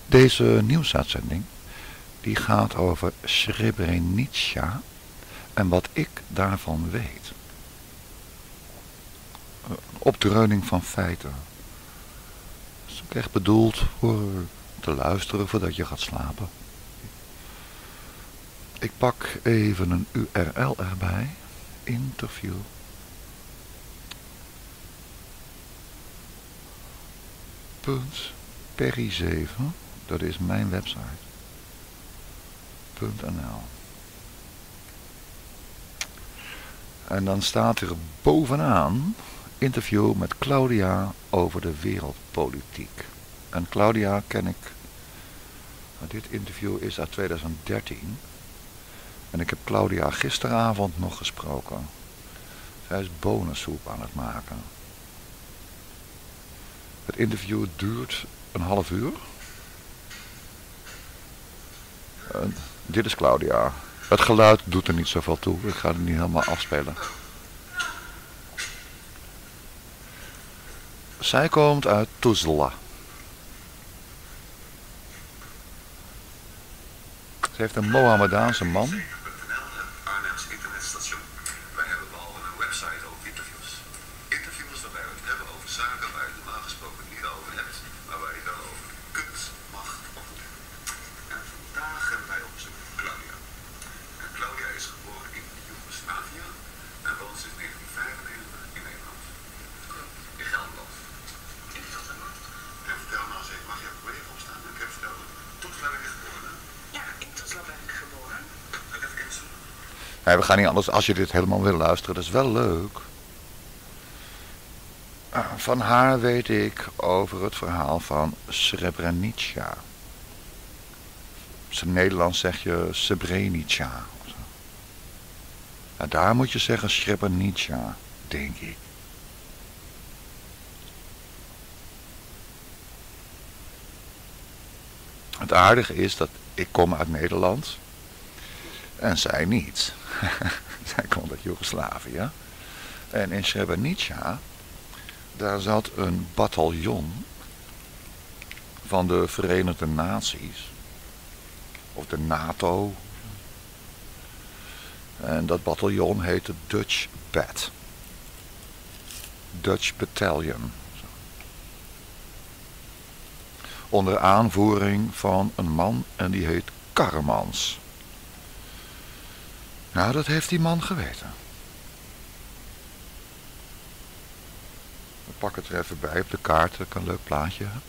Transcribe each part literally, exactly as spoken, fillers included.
Deze nieuwsuitzending die gaat over Srebrenica en wat ik daarvan weet. Een opdreuning van feiten. Dat is ook echt bedoeld voor te luisteren voordat je gaat slapen. Ik pak even een U R L erbij. Interview. Punt Perry zeven. Dat is mijn website. .nl. En dan staat er bovenaan interview met Claudia over de wereldpolitiek. En Claudia ken ik. Dit interview is uit tweeduizend dertien. En ik heb Claudia gisteravond nog gesproken. Zij is bonensoep aan het maken. Het interview duurt een half uur. En dit is Claudia. Het geluid doet er niet zoveel toe. Ik ga het niet helemaal afspelen. Zij komt uit Tuzla. Ze heeft een Mohammedaanse man. Arnhems internetstation. Wij hebben behalve een website ook interviews. Interviews waarbij we het hebben over zaken waar je normaal gesproken niet over hebt, maar waar je wel over kunt, mag of moet hebben. En vandaag hebben wij op bezoek Claudia. En Claudia is geboren in Joegoslavië en woont sinds negentien vijfennegentig in Nederland. In Gelderland. In Gelderland? En vertel nou eens even, mag je even even opstaan? Ik heb verteld, Tuzla ben je geboren, hè? Ja, in Tuzla ben ik geboren. Kan ik even instaan? Nee, we gaan niet anders als je dit helemaal wil luisteren. Dat is wel leuk. Van haar weet ik over het verhaal van Srebrenica. In Nederlands zeg je Srebrenica. Nou, daar moet je zeggen Srebrenica, denk ik. Het aardige is dat ik kom uit Nederland en zij niet. Zij komt uit Joegoslavië. En in Srebrenica, daar zat een bataljon van de Verenigde Naties. Of de NATO. En dat bataljon heette Dutch Bat. Dutch Battalion. Onder aanvoering van een man en die heet Karremans. Nou, dat heeft die man geweten. We pakken het er even bij op de kaart, dat ik een leuk plaatje heb.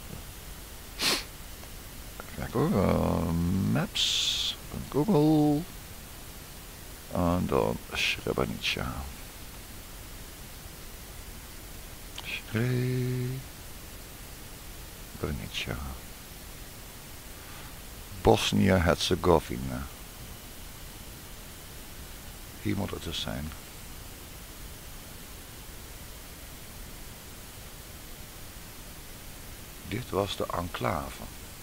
Kijk hoor, uh, Maps, Google. En dan Srebrenica. Srebrenica. Bosnië-Herzegovina. Hier moet het dus zijn. Dit was de enclave.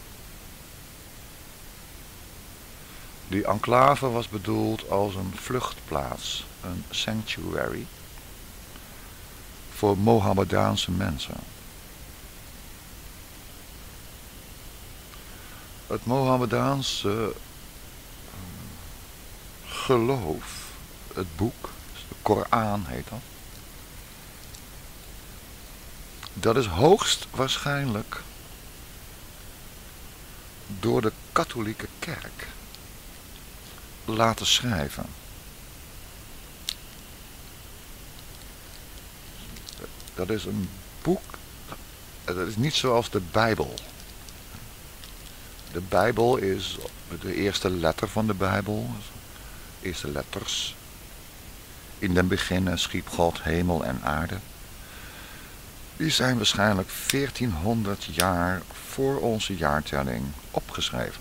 Die enclave was bedoeld als een vluchtplaats, een sanctuary, voor Mohammedaanse mensen. Het Mohammedaanse geloof, het boek, de Koran heet dat, dat is hoogst waarschijnlijk door de katholieke kerk laten schrijven. Dat is een boek, dat is niet zoals de Bijbel. De Bijbel is de eerste letter van de Bijbel, de eerste letters. In den beginnen schiep God hemel en aarde. Die zijn waarschijnlijk veertienhonderd jaar voor onze jaartelling opgeschreven.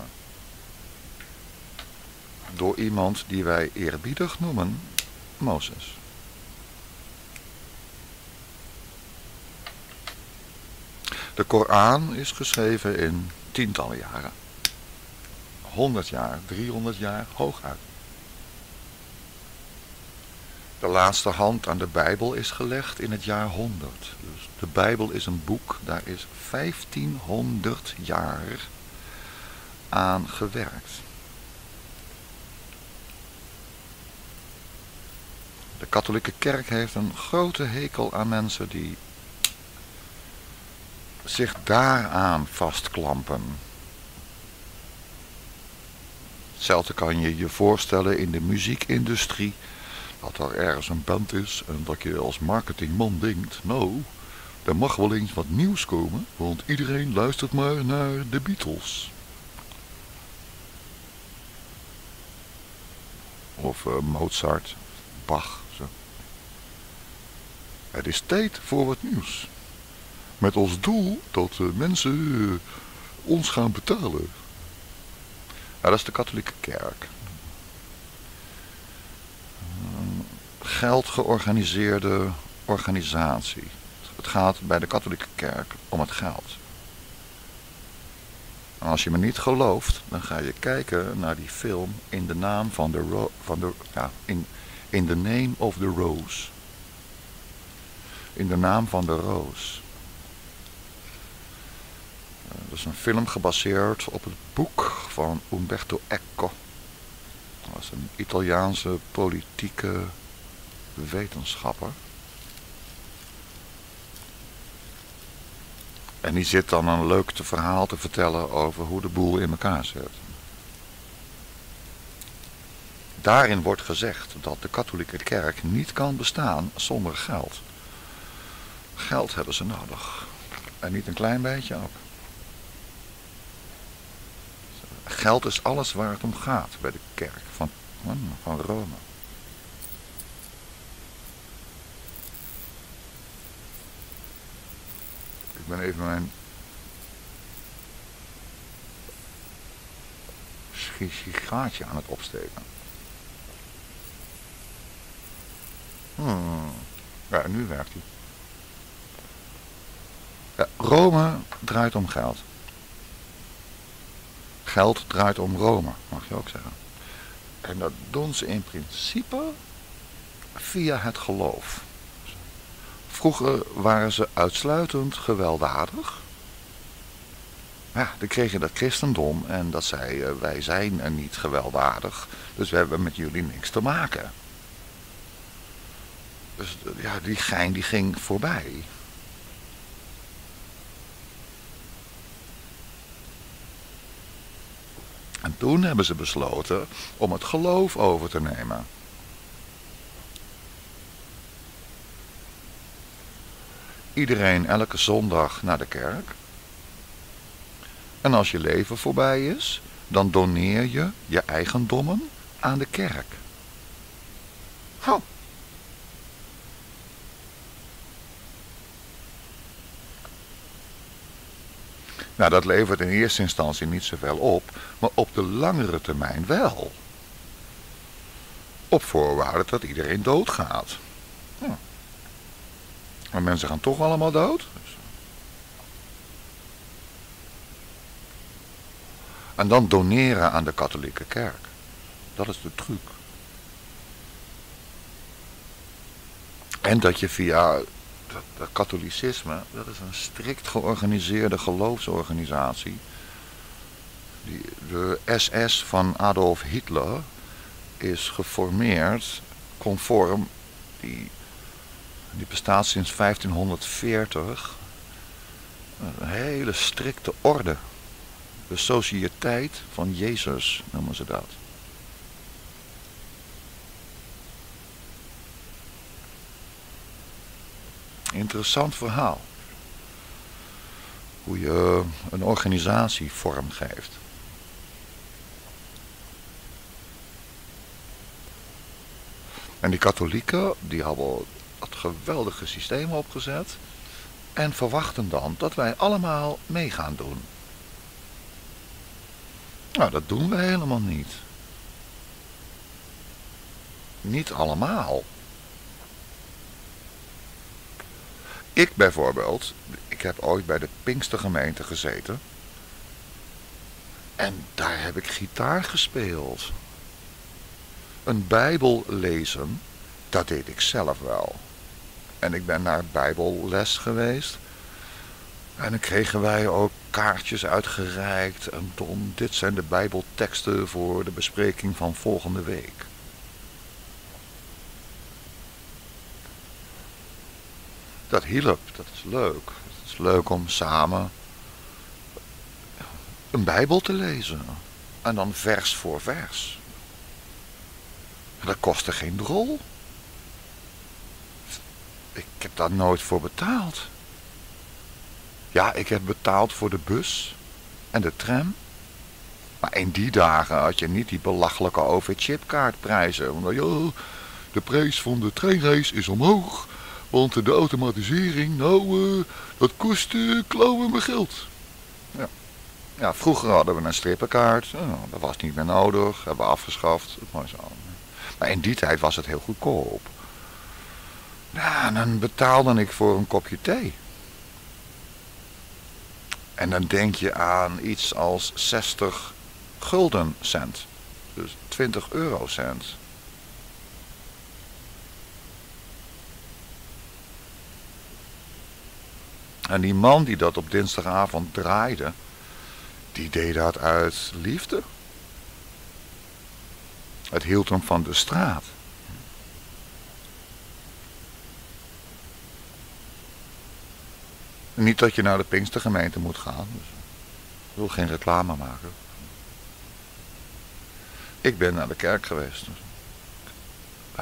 Door iemand die wij eerbiedig noemen Mozes. De Koran is geschreven in tientallen jaren. honderd jaar, driehonderd jaar hooguit. De laatste hand aan de Bijbel is gelegd in het jaar honderd. Dus de Bijbel is een boek, daar is vijftienhonderd jaar aan gewerkt. De katholieke kerk heeft een grote hekel aan mensen die zich daaraan vastklampen. Hetzelfde kan je je voorstellen in de muziekindustrie, dat er ergens een band is en dat je als marketingman denkt, nou, er mag wel eens wat nieuws komen, want iedereen luistert maar naar de Beatles. Of uh, Mozart, Bach. Zo. Het is tijd voor wat nieuws. Met als doel dat uh, mensen uh, ons gaan betalen. Ja, dat is de katholieke kerk. Een geld georganiseerde organisatie. Het gaat bij de katholieke kerk om het geld. En als je me niet gelooft, dan ga je kijken naar die film in de naam van de ro- van de ja, in in the name of the rose. In de naam van de roos. Dat is een film gebaseerd op het boek van Umberto Eco. Dat is een Italiaanse politieke wetenschapper. En die zit dan een leuk te verhaal te vertellen over hoe de boel in elkaar zit. Daarin wordt gezegd dat de katholieke kerk niet kan bestaan zonder geld. Geld hebben ze nodig. En niet een klein beetje ook. Geld is alles waar het om gaat bij de kerk van, van Rome. Ik ben even mijn sigaartje aan het opsteken. Hmm. Ja, nu werkt hij. Ja, Rome draait om geld. Geld draait om Rome, mag je ook zeggen. En dat doen ze in principe via het geloof. Vroeger waren ze uitsluitend gewelddadig. Ja, dan kreeg je dat christendom en dat zei uh, wij zijn er niet gewelddadig, dus we hebben met jullie niks te maken. Dus ja, die gein die ging voorbij. En toen hebben ze besloten om het geloof over te nemen. Iedereen elke zondag naar de kerk. En als je leven voorbij is, dan doneer je je eigendommen aan de kerk. Oh. Nou, dat levert in eerste instantie niet zoveel op, maar op de langere termijn wel. Op voorwaarde dat iedereen doodgaat. Ja. Maar mensen gaan toch allemaal dood. En dan doneren aan de katholieke kerk. Dat is de truc. En dat je via dat, dat katholicisme, dat is een strikt georganiseerde geloofsorganisatie. Die, de S S van Adolf Hitler is geformeerd conform, die, die bestaat sinds vijftienhonderdveertig, een hele strikte orde. De Sociëteit van Jezus noemen ze dat. Interessant verhaal. Hoe je een organisatie vorm geeft. En die katholieken, die hebben dat geweldige systeem opgezet. En verwachten dan dat wij allemaal mee gaan doen. Nou, dat doen we helemaal niet. Niet allemaal. Ik bijvoorbeeld, ik heb ooit bij de Pinkstergemeente gezeten. En daar heb ik gitaar gespeeld. Een Bijbel lezen, dat deed ik zelf wel. En ik ben naar Bijbelles geweest. En dan kregen wij ook kaartjes uitgereikt. En Don, dit zijn de bijbelteksten voor de bespreking van volgende week. Dat hielp, dat is leuk. Het is leuk om samen een bijbel te lezen. En dan vers voor vers. Dat kostte geen drol. Ik heb daar nooit voor betaald. Ja, ik heb betaald voor de bus en de tram. Maar in die dagen had je niet die belachelijke O V-chipkaartprijzen. Want ja, de prijs van de treinreis is omhoog. Want de automatisering, nou, uh, dat kost uh, klauwen mijn geld. Ja. Ja, vroeger hadden we een strippenkaart. Nou, dat was niet meer nodig. Hebben we afgeschaft. Maar, zo. Maar in die tijd was het heel goedkoop. Nou, dan betaalde ik voor een kopje thee. En dan denk je aan iets als zestig guldencent. Dus twintig eurocent. En die man die dat op dinsdagavond draaide, die deed dat uit liefde. Het hield hem van de straat. Niet dat je naar de Pinkstergemeente moet gaan. Dus ik wil geen reclame maken. Ik ben naar de kerk geweest. Dus. Uh,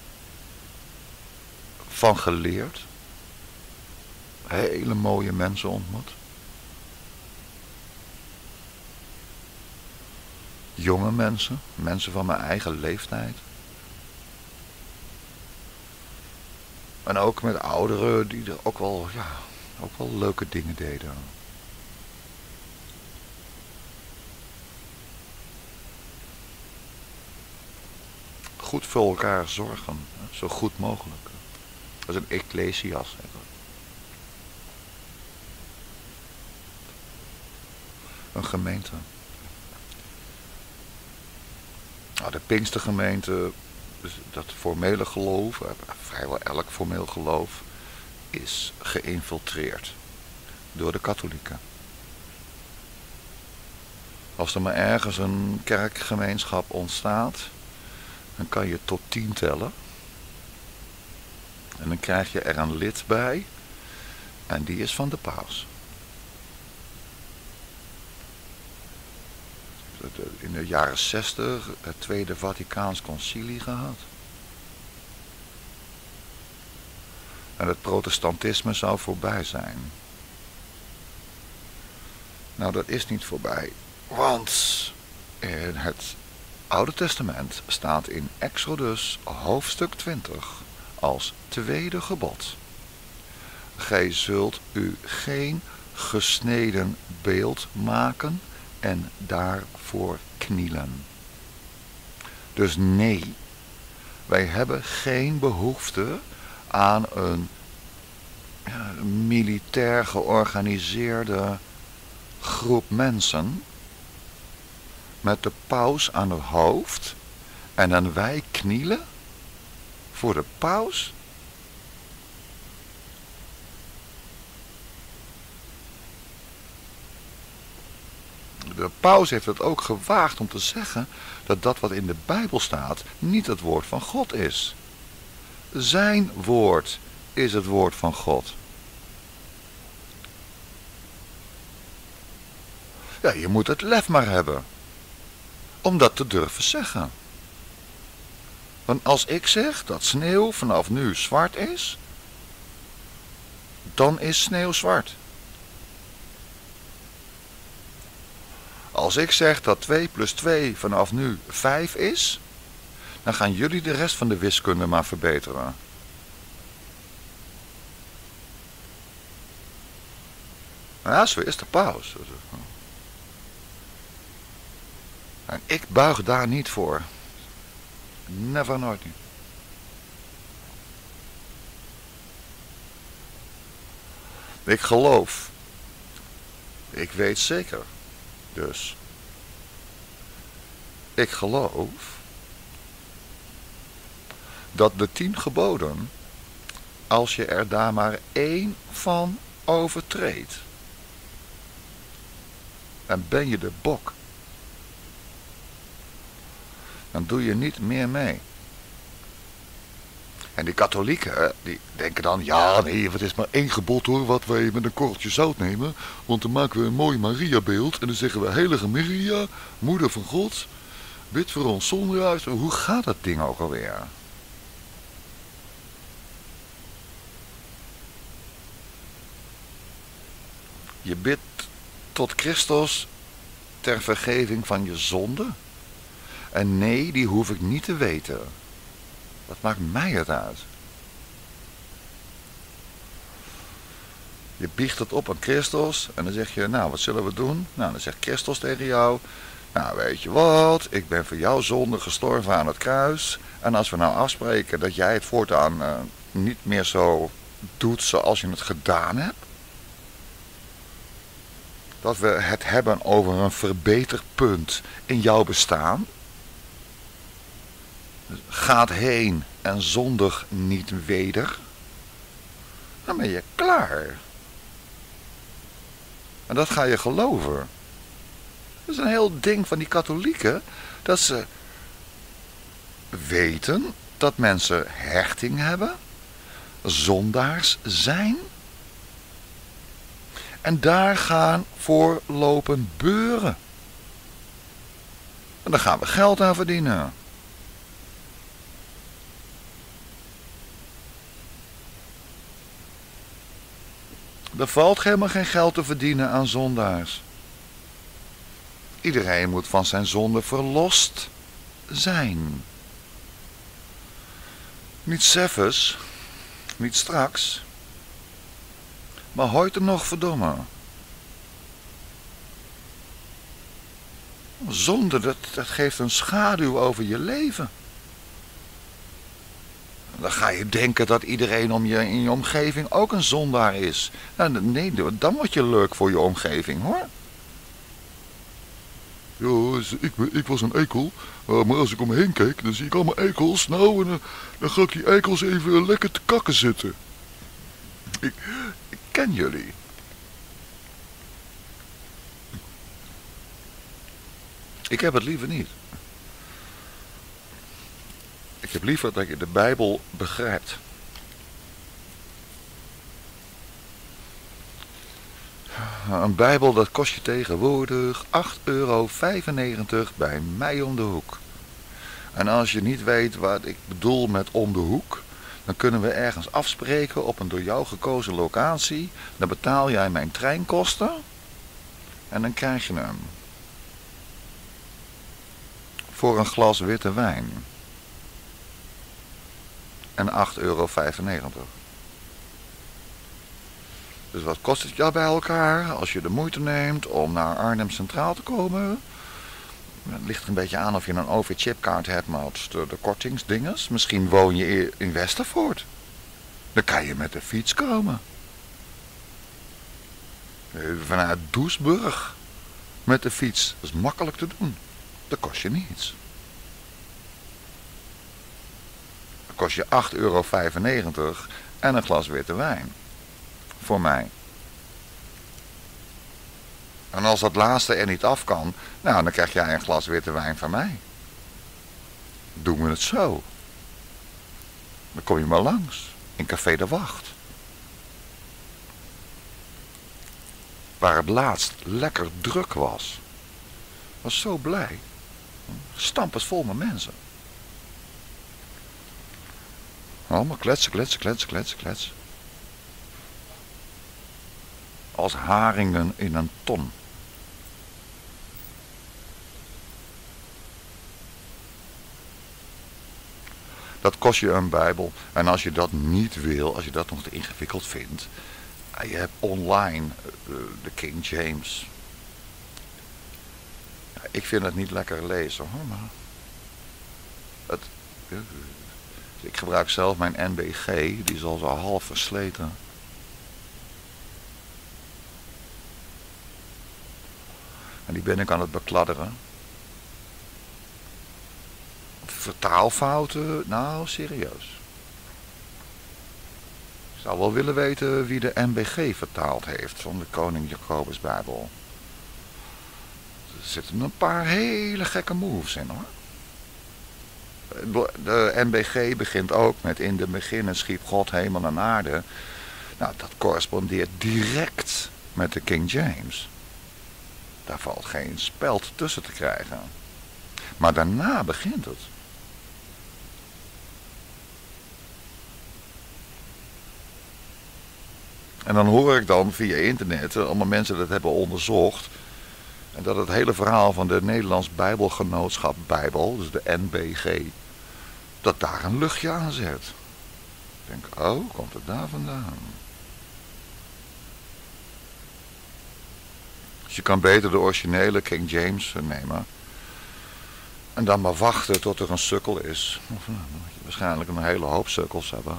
van geleerd. Hele mooie mensen ontmoet. Jonge mensen. Mensen van mijn eigen leeftijd. En ook met ouderen die er ook wel, ja, ook wel leuke dingen deden. Goed voor elkaar zorgen. Zo goed mogelijk. Dat is een ecclesias. Een gemeente. Nou, de Pinkstergemeente, dus dat formele geloof, vrijwel elk formeel geloof, is geïnfiltreerd door de katholieken. Als er maar ergens een kerkgemeenschap ontstaat, dan kan je tot tien tellen. En dan krijg je er een lid bij, en die is van de paus. In de jaren zestig het Tweede Vaticaans Concilie gehad. En het protestantisme zou voorbij zijn. Nou, dat is niet voorbij. Want in het Oude Testament staat in Exodus hoofdstuk twintig als tweede gebod. Gij zult u geen gesneden beeld maken en daarvoor knielen. Dus nee, wij hebben geen behoefte aan een ja, militair georganiseerde groep mensen met de paus aan het hoofd en dan wij knielen voor de paus. De paus heeft het ook gewaagd om te zeggen dat dat wat in de Bijbel staat niet het woord van God is. Zijn woord is het woord van God. Ja, je moet het lef maar hebben om dat te durven zeggen. Want als ik zeg dat sneeuw vanaf nu zwart is, dan is sneeuw zwart. Als ik zeg dat twee plus twee vanaf nu vijf is, dan gaan jullie de rest van de wiskunde maar verbeteren. Ja, zo is de paus. En ik buig daar niet voor. Never, nooit niet. Ik geloof. Ik weet zeker. Dus. Ik geloof. Dat de tien geboden. Als je er daar maar één van overtreedt. en ben je de bok, dan doe je niet meer mee. En die katholieken, die denken dan, ja nee, het is maar één gebod hoor, wat wij met een korreltje zout nemen. Want dan maken we een mooi Maria-beeld en dan zeggen we, heilige Maria, moeder van God, bid voor ons zondaars. Hoe gaat dat ding ook alweer? Je bidt tot Christus ter vergeving van je zonde. En nee, die hoef ik niet te weten. Wat maakt mij het uit? Je biecht het op aan Christus en dan zeg je, nou wat zullen we doen? Nou, dan zegt Christus tegen jou, nou weet je wat, ik ben voor jouw zonde gestorven aan het kruis. En als we nou afspreken dat jij het voortaan uh, niet meer zo doet zoals je het gedaan hebt. Dat we het hebben over een verbeterpunt in jouw bestaan. Gaat heen en zondig niet weder. Dan ben je klaar. En dat ga je geloven. Dat is een heel ding van die katholieken. Dat ze weten dat mensen hechting hebben. Zondaars zijn. En daar gaan voor lopen beuren. En daar gaan we geld aan verdienen. Er valt helemaal geen geld te verdienen aan zondaars. Iedereen moet van zijn zonde verlost zijn. Niet zeffens, niet straks, maar heute nog, verdomme. Zonde, dat, dat geeft een schaduw over je leven. Dan ga je denken dat iedereen om je, in je omgeving ook een zondaar is. Nou, nee, dan word je leuk voor je omgeving, hoor. Ja, ik, ik was een eikel, maar als ik om me heen kijk, dan zie ik allemaal eikels. Nou, en dan, dan ga ik die eikels even lekker te kakken zitten. Ik, ik ken jullie. Ik heb het liever niet. Ik heb liever dat je de Bijbel begrijpt. Een Bijbel, dat kost je tegenwoordig acht euro vijfennegentig bij mij om de hoek. En als je niet weet wat ik bedoel met om de hoek, dan kunnen we ergens afspreken op een door jou gekozen locatie. Dan betaal jij mijn treinkosten en dan krijg je hem. Voor een glas witte wijn. En acht euro vijfennegentig. Dus wat kost het jou bij elkaar als je de moeite neemt om naar Arnhem Centraal te komen? Het ligt er een beetje aan of je een O V-chipkaart hebt met de, de kortingsdinges. Misschien woon je in Westervoort. Dan kan je met de fiets komen. Vanuit Doesburg met de fiets. Dat is makkelijk te doen. Dat kost je niets. Dat kost je acht euro vijfennegentig en een glas witte wijn. Voor mij. En als dat laatste er niet af kan, nou dan krijg jij een glas witte wijn van mij. Doen we het zo. Dan kom je maar langs. In Café de Wacht. Waar het laatst lekker druk was. Was zo blij. Stampers vol met mensen. Allemaal kletsen, kletsen, kletsen, kletsen, kletsen. Als haringen in een ton. Dat kost je een Bijbel. En als je dat niet wil, als je dat nog te ingewikkeld vindt, je hebt online de King James. Ik vind het niet lekker lezen hoor, maar het, ik gebruik zelf mijn N B G, die is al zo half versleten. En die ben ik aan het bekladderen. Vertaalfouten, nou serieus. Ik zou wel willen weten wie de N B G vertaald heeft van de Koning Jacobus Bijbel. zitten een paar hele gekke moves in hoor. De N B G begint ook met in de beginnen schiep God hemel en aarde. Nou, dat correspondeert direct met de King James. Daar valt geen speld tussen te krijgen. Maar daarna begint het. En dan hoor ik dan via internet, allemaal mensen dat hebben onderzocht, en dat het hele verhaal van de Nederlands Bijbelgenootschap Bijbel, dus de N B G, dat daar een luchtje aan zet. Ik denk, oh, komt het daar vandaan? Dus je kan beter de originele King James nemen. En dan maar wachten tot er een sukkel is. Of, nou, dan moet je waarschijnlijk een hele hoop sukkels hebben.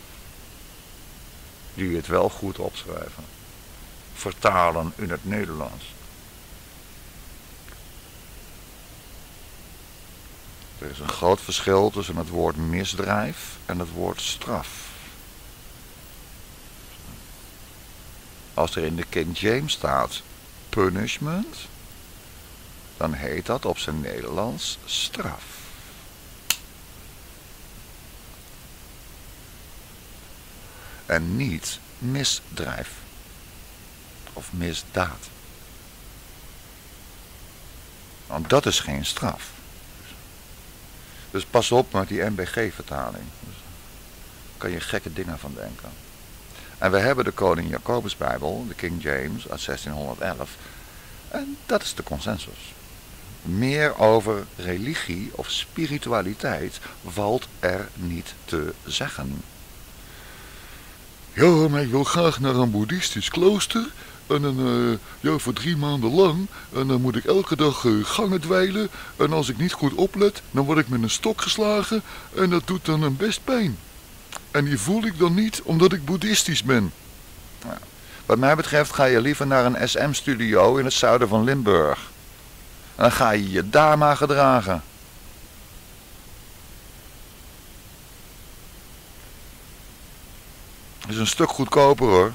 Die het wel goed opschrijven. Vertalen in het Nederlands. Er is een groot verschil tussen het woord misdrijf en het woord straf. Als er in de King James staat punishment, dan heet dat op zijn Nederlands straf. En niet misdrijf of misdaad. Want dat is geen straf. Dus pas op met die N B G-vertaling. Dus daar kan je gekke dingen van denken. En we hebben de Koning Jacobusbijbel, de King James uit zestienhonderdelf. En dat is de consensus. Meer over religie of spiritualiteit valt er niet te zeggen. Ja, maar ik wil graag naar een boeddhistisch klooster. En dan, uh, ja, voor drie maanden lang. En dan moet ik elke dag uh, gangen dweilen. En als ik niet goed oplet, dan word ik met een stok geslagen. En dat doet dan een best pijn. En die voel ik dan niet, omdat ik boeddhistisch ben. Nou, wat mij betreft ga je liever naar een S M-studio in het zuiden van Limburg. En dan ga je je daar maar gedragen. Het is een stuk goedkoper hoor.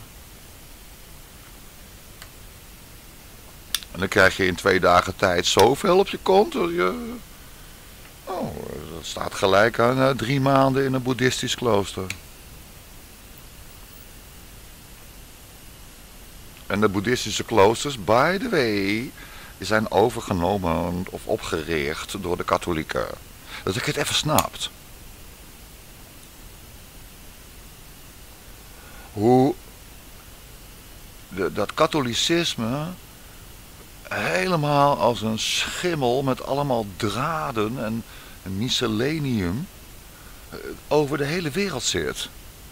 En dan krijg je in twee dagen tijd zoveel op je kont. Dat je... Oh, dat staat gelijk aan uh, drie maanden in een boeddhistisch klooster. En de boeddhistische kloosters, by the way, die zijn overgenomen of opgericht door de katholieken. Dat ik het even snapt. Hoe de, dat katholicisme helemaal als een schimmel met allemaal draden en, en miscellaneum over de hele wereld zit.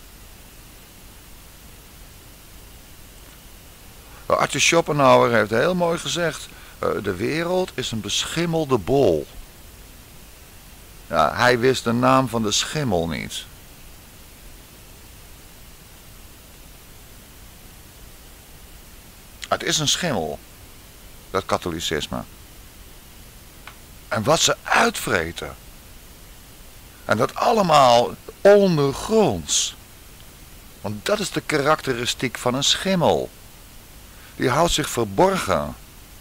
Arthur Schopenhauer heeft heel mooi gezegd, de wereld is een beschimmelde bol. Ja, hij wist de naam van de schimmel niet. Het is een schimmel, dat katholicisme. En wat ze uitvreten. En dat allemaal ondergronds. Want dat is de karakteristiek van een schimmel. Die houdt zich verborgen.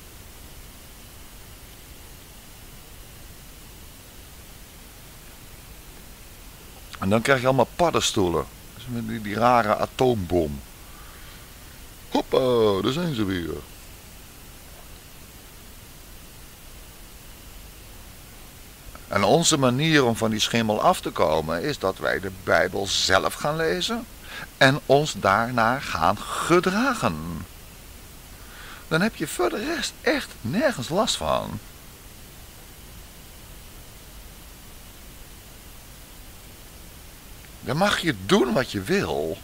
En dan krijg je allemaal paddenstoelen. Dus met die, die rare atoombom. Hoppa, daar zijn ze weer. En onze manier om van die schimmel af te komen is dat wij de Bijbel zelf gaan lezen en ons daarnaar gaan gedragen. Dan heb je voor de rest echt nergens last van. Dan mag je doen wat je wil.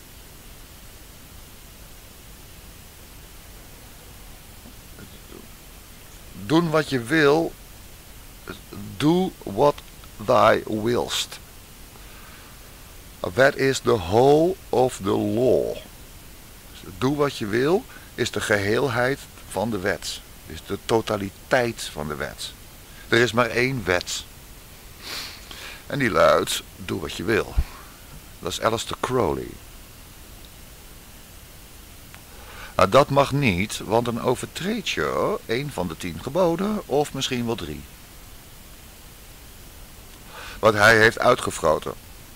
Doen wat je wil. Do what thou willst. That is the whole of the law. Doe wat je wil is de geheelheid van de wet. Is de totaliteit van de wet. Er is maar één wet. En die luidt, doe wat je wil. Dat is Aleister Crowley. Nou, dat mag niet, want dan overtreed je een van de tien geboden of misschien wel drie. Wat hij heeft uitgefroten.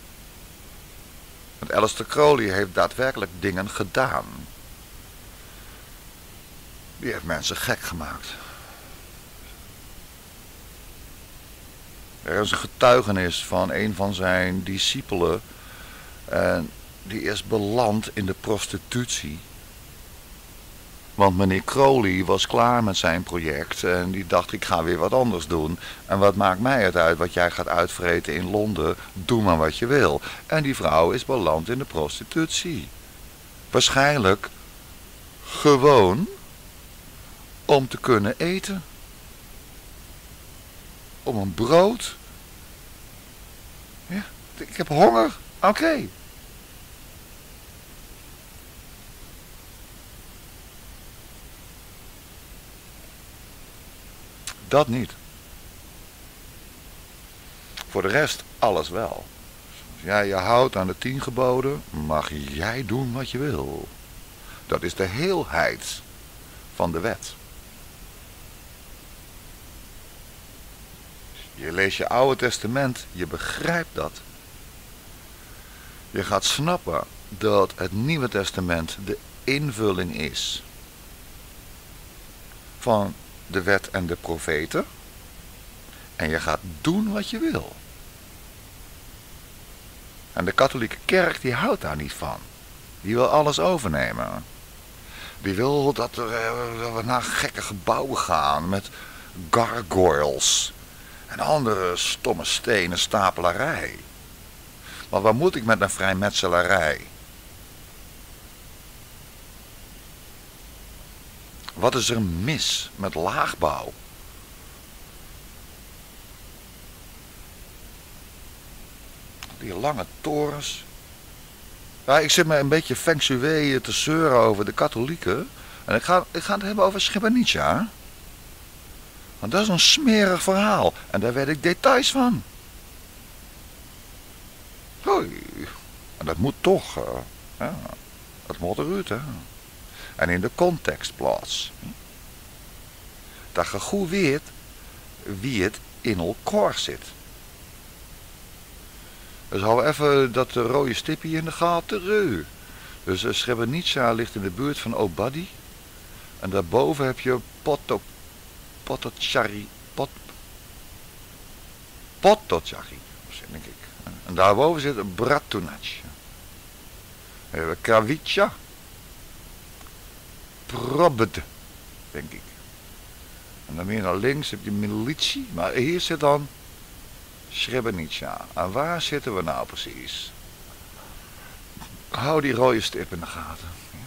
Want Aleister Crowley heeft daadwerkelijk dingen gedaan. Die heeft mensen gek gemaakt. Er is een getuigenis van een van zijn discipelen. En die is beland in de prostitutie. Want meneer Crowley was klaar met zijn project en die dacht ik ga weer wat anders doen. En wat maakt mij het uit wat jij gaat uitvreten in Londen, doe maar wat je wil. En die vrouw is beland in de prostitutie. Waarschijnlijk gewoon om te kunnen eten. Om een brood. Ja, ik heb honger, oké. Okay. Dat niet. Voor de rest alles wel. Als jij je houdt aan de tien geboden, mag jij doen wat je wil. Dat is de heelheid van de wet. Je leest je Oude Testament, je begrijpt dat. Je gaat snappen dat het Nieuwe Testament de invulling is van de wet en de profeten. En je gaat doen wat je wil. En de katholieke kerk die houdt daar niet van. Die wil alles overnemen. Die wil dat, er, dat we naar gekke gebouwen gaan met gargoyles. En andere stomme stenen stapelarij. Maar wat moet ik met een vrijmetselarij? Wat is er mis met laagbouw? Die lange torens. Ja, ik zit me een beetje feng shui te zeuren over de katholieken. En ik ga, ik ga het hebben over Srebrenica. Want dat is een smerig verhaal. En daar weet ik details van. Hoi. En dat moet toch. Uh, ja, dat moet eruit, hè. En in de context plaats. Dat je goed weet wie het in elkaar zit. Dus hou even dat rode stipje in de gaten. Dus uh, Srebrenica ligt in de buurt van Obadi. En daarboven heb je Potok, Potocari. Pot, Potocari, denk ik. En daarboven zit Bratunac. We hebben Kravica. Probed, denk ik. En dan meer naar links heb je Milici. Maar hier zit dan Srebrenica. En waar zitten we nou precies? Hou die rode stip in de gaten.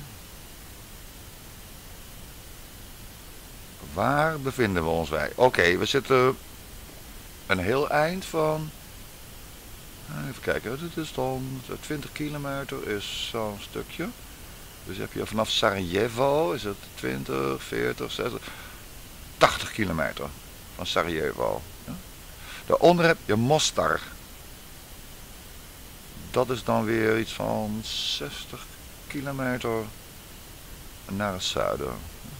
Waar bevinden we ons wij? Oké, okay, we zitten een heel eind van... Even kijken, dit is dan twintig kilometer is zo'n stukje. Dus heb je vanaf Sarajevo, is het twintig, veertig, zestig, tachtig kilometer van Sarajevo. Ja. Daaronder heb je Mostar. Dat is dan weer iets van zestig kilometer naar het zuiden.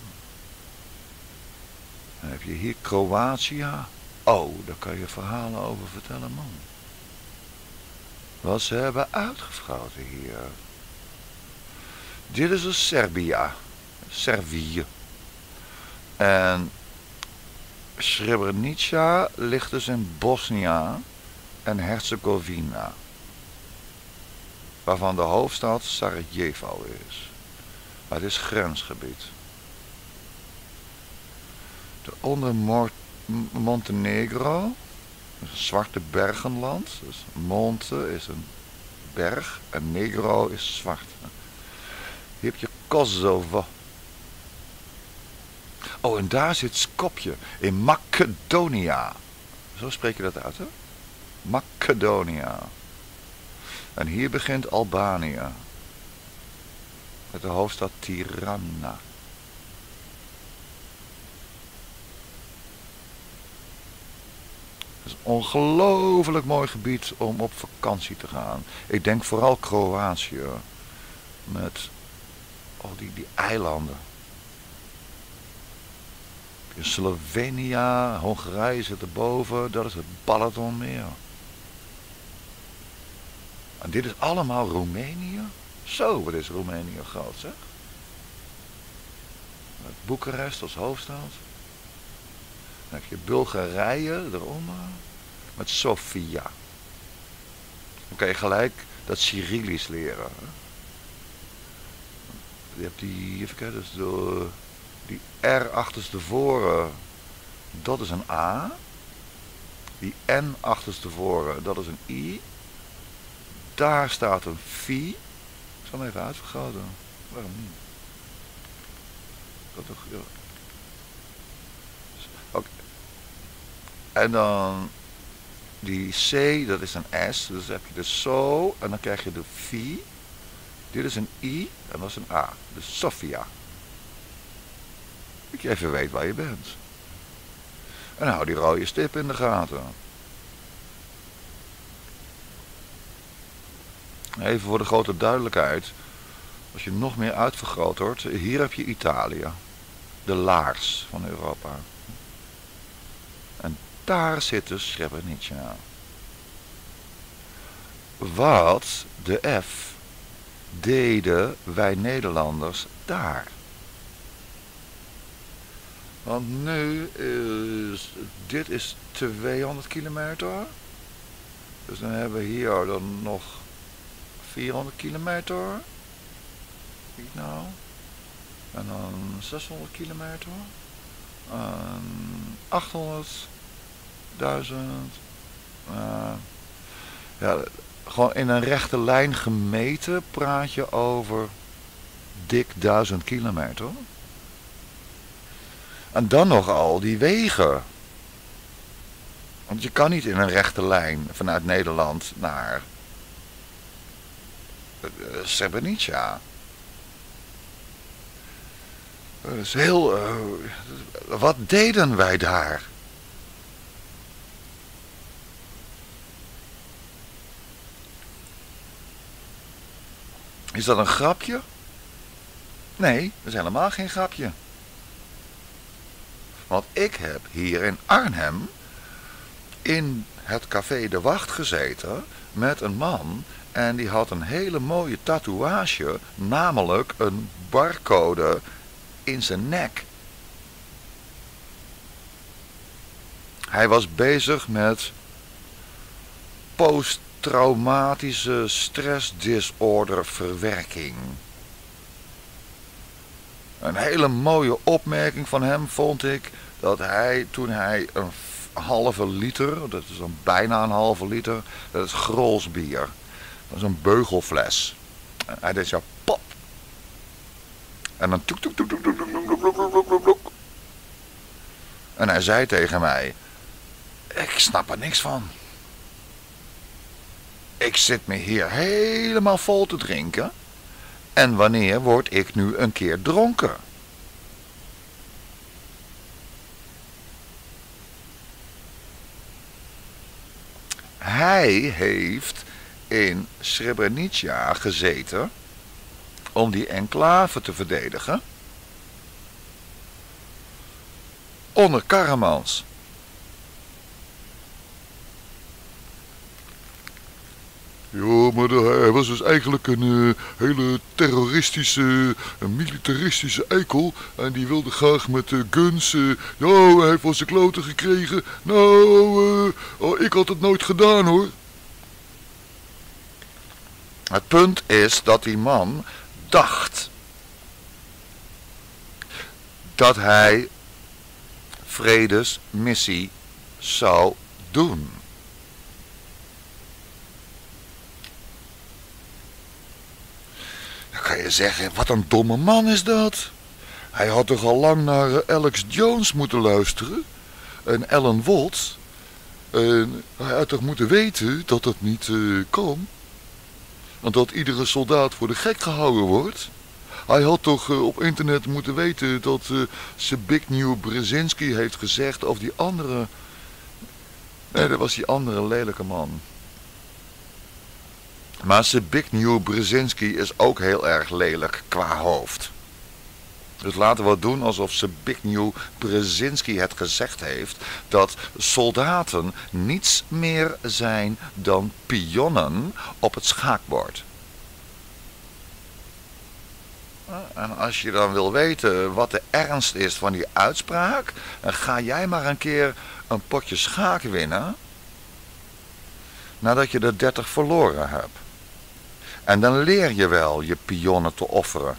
Dan heb je hier Kroatië. Oh, daar kan je verhalen over vertellen, man. Wat ze hebben uitgefroten hier. Dit is dus Serbia. Servië. En Srebrenica ligt dus in Bosnië en Herzegovina. Waarvan de hoofdstad Sarajevo is. Maar het is grensgebied. Onder Montenegro. Een zwarte bergenland. Dus Monte is een berg en Negro is zwart. Hier heb je Kosovo. Oh, en daar zit Skopje in Macedonia. Zo spreek je dat uit, hè? Macedonia. En hier begint Albanië. Met de hoofdstad Tirana. Het is een ongelooflijk mooi gebied om op vakantie te gaan. Ik denk vooral Kroatië. Met oh, die, die eilanden. In Slovenië, Hongarije zit erboven, dat is het Balatonmeer. En dit is allemaal Roemenië. Zo, wat is Roemenië groot, zeg. Met Boekarest als hoofdstad. Dan heb je Bulgarije eronder. Met Sofia. Dan kan je gelijk dat Cyrillisch leren. Je hebt die, even kijken, dus de, die R achterstevoren, dat is een A. Die N achterstevoren, dat is een I. Daar staat een Phi. Ik zal hem even uitvergroten. Waarom niet? Dat toch, ja. Oké. En dan die C, dat is een S. Dus dan heb je de So en dan krijg je de Phi. Dit is een I en dat is een A. Dus Sofia. Dat je even weet waar je bent. En hou die rode stip in de gaten. Even voor de grote duidelijkheid. Als je nog meer uitvergroot wordt. Hier heb je Italië. De laars van Europa. En daar zit dus Srebrenica. Wat de F deden wij Nederlanders daar? Want nu is, dit is tweehonderd kilometer. Dus dan hebben we hier dan nog vierhonderd kilometer. Kijk nou. En dan zeshonderd kilometer. En achthonderdduizend. Uh, ja, gewoon in een rechte lijn gemeten praat je over dik duizend kilometer. En dan nog al die wegen. Want je kan niet in een rechte lijn vanuit Nederland naar uh, Srebrenica. Dat is heel... Uh, wat deden wij daar? Is dat een grapje? Nee, dat is helemaal geen grapje. Want ik heb hier in Arnhem in het café De Wacht gezeten met een man en die had een hele mooie tatoeage, namelijk een barcode in zijn nek. Hij was bezig met posttraumatische stressdisorder verwerking. Een hele mooie opmerking van hem vond ik dat hij toen hij een halve liter, dat is dan bijna een halve liter, dat is Grols bier. Dat is een beugelfles. En hij deed zo pop. En dan toek toek toek toek toek toek toek toek toek toek toek. En hij zei tegen mij, ik snap er niks van. Ik zit me hier helemaal vol te drinken. En wanneer word ik nu een keer dronken? Hij heeft in Srebrenica gezeten om die enclave te verdedigen onder Karamans. Ja, maar de- hij was dus eigenlijk een uh, hele terroristische, een militaristische eikel. En die wilde graag met uh, guns, uh, ja, hij heeft van zijn kloten gekregen. Nou, uh, oh, ik had het nooit gedaan hoor. Het punt is dat die man dacht dat hij vredesmissie zou doen. Dan kan je zeggen, wat een domme man is dat. Hij had toch al lang naar uh, Alex Jones moeten luisteren. En Alan Watts. En hij had toch moeten weten dat dat niet uh, kan. Want dat iedere soldaat voor de gek gehouden wordt. Hij had toch uh, op internet moeten weten dat uh, Zbigniew Brzezinski heeft gezegd of die andere... Nee, dat was die andere lelijke man. Maar Zbigniew Brzezinski is ook heel erg lelijk qua hoofd. Dus laten we het doen alsof Zbigniew Brzezinski het gezegd heeft dat soldaten niets meer zijn dan pionnen op het schaakbord. En als je dan wil weten wat de ernst is van die uitspraak, dan ga jij maar een keer een potje schaak winnen nadat je de dertig verloren hebt. En dan leer je wel je pionnen te offeren.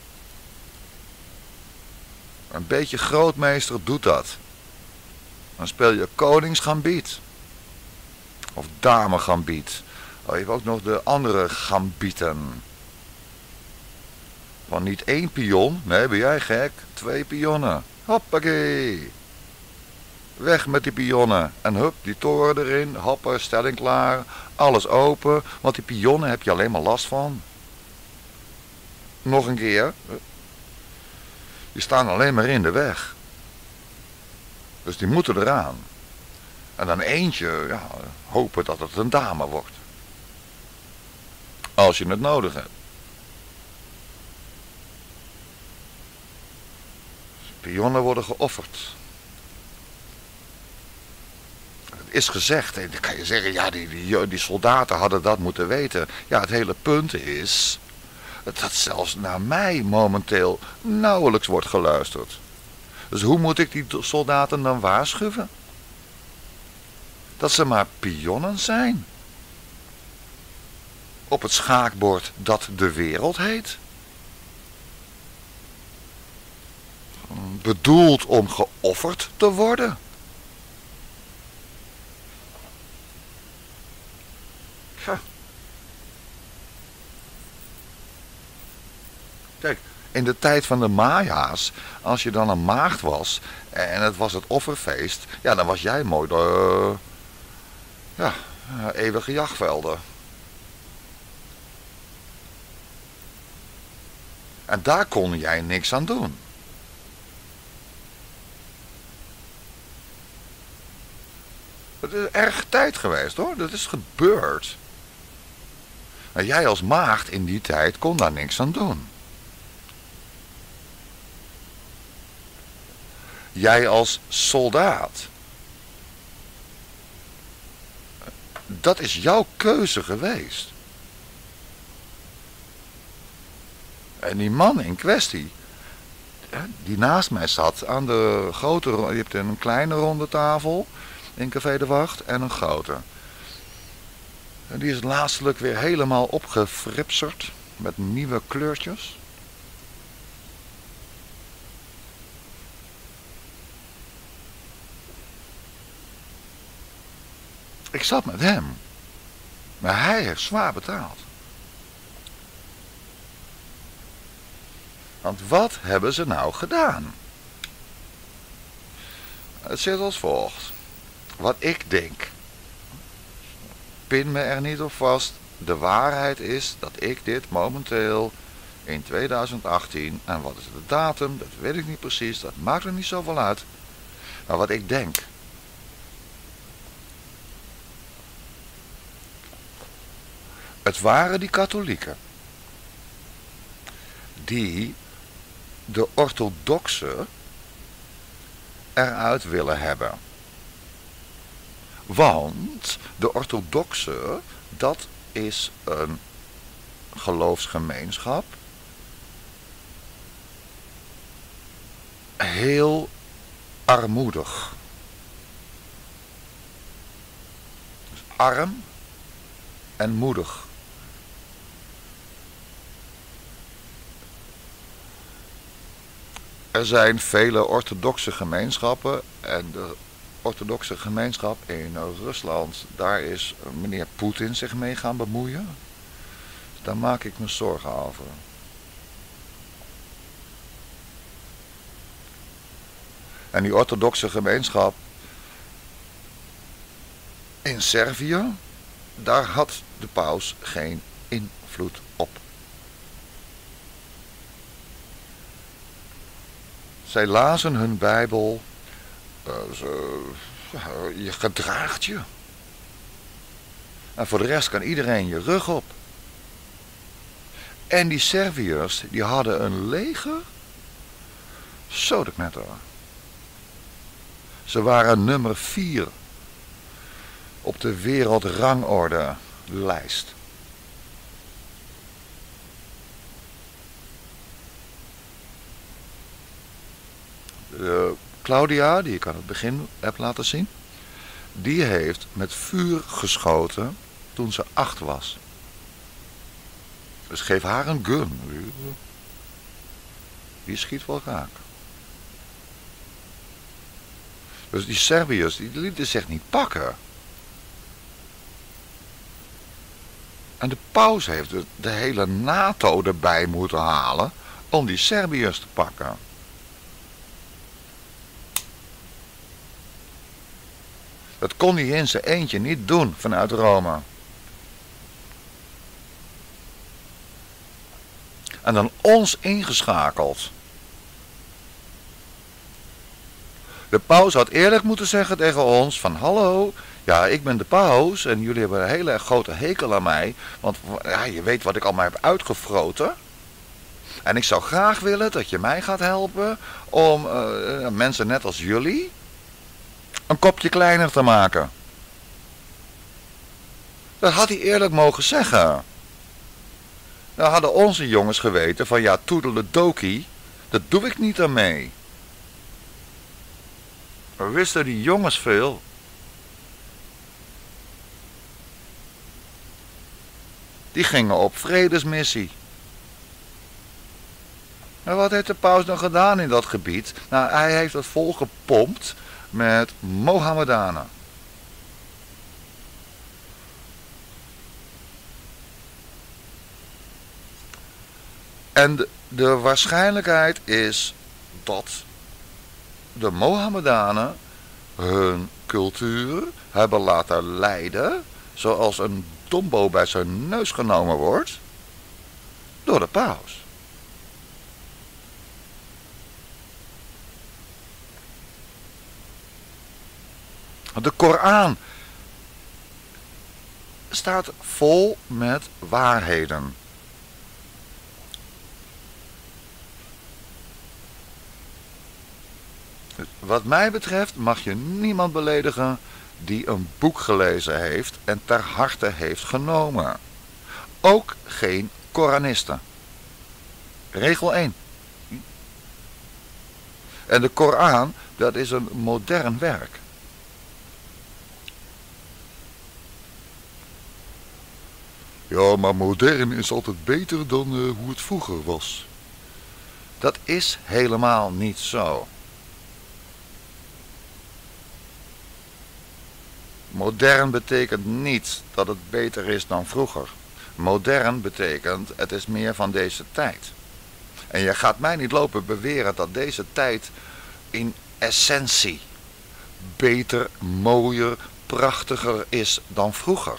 Een beetje grootmeester doet dat. Dan speel je koningsgambiet. Of damegambiet. Oh, je hebt ook nog de andere gambieten. Van niet één pion. Nee, ben jij gek? Twee pionnen. Hoppakee. Weg met die pionnen. En hup, die toren erin. Hopper, stelling klaar. Alles open. Want die pionnen heb je alleen maar last van. Nog een keer. Die staan alleen maar in de weg. Dus die moeten eraan. En dan eentje, ja, hopen dat het een dame wordt. Als je het nodig hebt. Pionnen worden geofferd. Het is gezegd, en dan kan je zeggen, ja, die, die, die soldaten hadden dat moeten weten. Ja, het hele punt is dat zelfs naar mij momenteel nauwelijks wordt geluisterd. Dus hoe moet ik die soldaten dan waarschuwen? Dat ze maar pionnen zijn. Op het schaakbord dat de wereld heet. Bedoeld om geofferd te worden. Ja. Kijk, in de tijd van de Maya's, als je dan een maagd was en het was het offerfeest, ja, dan was jij mooi de, ja, eeuwige jachtvelden. En daar kon jij niks aan doen. Het is erg tijd geweest hoor, dat is gebeurd. Maar jij als maagd in die tijd kon daar niks aan doen. Jij als soldaat. Dat is jouw keuze geweest. En die man in kwestie, die naast mij zat aan de grote, je hebt een kleine ronde tafel in Café de Wacht en een grote. En die is laatstelijk weer helemaal opgefripserd met nieuwe kleurtjes. Ik zat met hem, maar hij heeft zwaar betaald. Want wat hebben ze nou gedaan? Het zit als volgt. Wat ik denk. Pin me er niet op vast. De waarheid is dat ik dit momenteel in tweeduizend achttien, en wat is de datum, dat weet ik niet precies, dat maakt er niet zoveel uit. Maar wat ik denk. Het waren die katholieken die de orthodoxen eruit willen hebben. Want de orthodoxen, dat is een geloofsgemeenschap. Heel armoedig. Dus arm en moedig. Er zijn vele orthodoxe gemeenschappen en de orthodoxe gemeenschap in Rusland, daar is meneer Poetin zich mee gaan bemoeien. Daar maak ik me zorgen over. En die orthodoxe gemeenschap in Servië, daar had de paus geen invloed op. Zij lazen hun Bijbel, uh, ze, uh, je gedraagt je. En voor de rest kan iedereen je rug op. En die Serviërs, die hadden een leger. Zo de knetter. Ze waren nummer vier op de wereldrangorde lijst. Uh, Claudia, die ik aan het begin heb laten zien, die heeft met vuur geschoten toen ze acht was. Dus geef haar een gun. Die schiet wel raak. Dus die Serviërs, die lieten zich niet pakken. En de paus heeft de, de hele NATO erbij moeten halen om die Serviërs te pakken. Dat kon hij in zijn eentje niet doen vanuit Rome. En dan ons ingeschakeld. De paus had eerlijk moeten zeggen tegen ons van hallo, ja ik ben de paus en jullie hebben een hele erg grote hekel aan mij. Want ja, je weet wat ik allemaal heb uitgefroten. En ik zou graag willen dat je mij gaat helpen om uh, mensen net als jullie een kopje kleiner te maken. Dat had hij eerlijk mogen zeggen. Dan hadden onze jongens geweten van ja, toedeledokie, dat doe ik niet aan mee. Maar wisten die jongens veel? Die gingen op vredesmissie. En wat heeft de paus dan gedaan in dat gebied? Nou, hij heeft het volgepompt met Mohammedanen. En de, de waarschijnlijkheid is dat de Mohammedanen hun cultuur hebben laten leiden, zoals een dombo bij zijn neus genomen wordt, door de paus. De Koran staat vol met waarheden. Wat mij betreft mag je niemand beledigen die een boek gelezen heeft en ter harte heeft genomen. Ook geen Koranisten. Regel één. En de Koran, dat is een modern werk. Ja, maar modern is altijd beter dan uh, hoe het vroeger was. Dat is helemaal niet zo. Modern betekent niet dat het beter is dan vroeger. Modern betekent het is meer van deze tijd. En je gaat mij niet lopen beweren dat deze tijd in essentie beter, mooier, prachtiger is dan vroeger.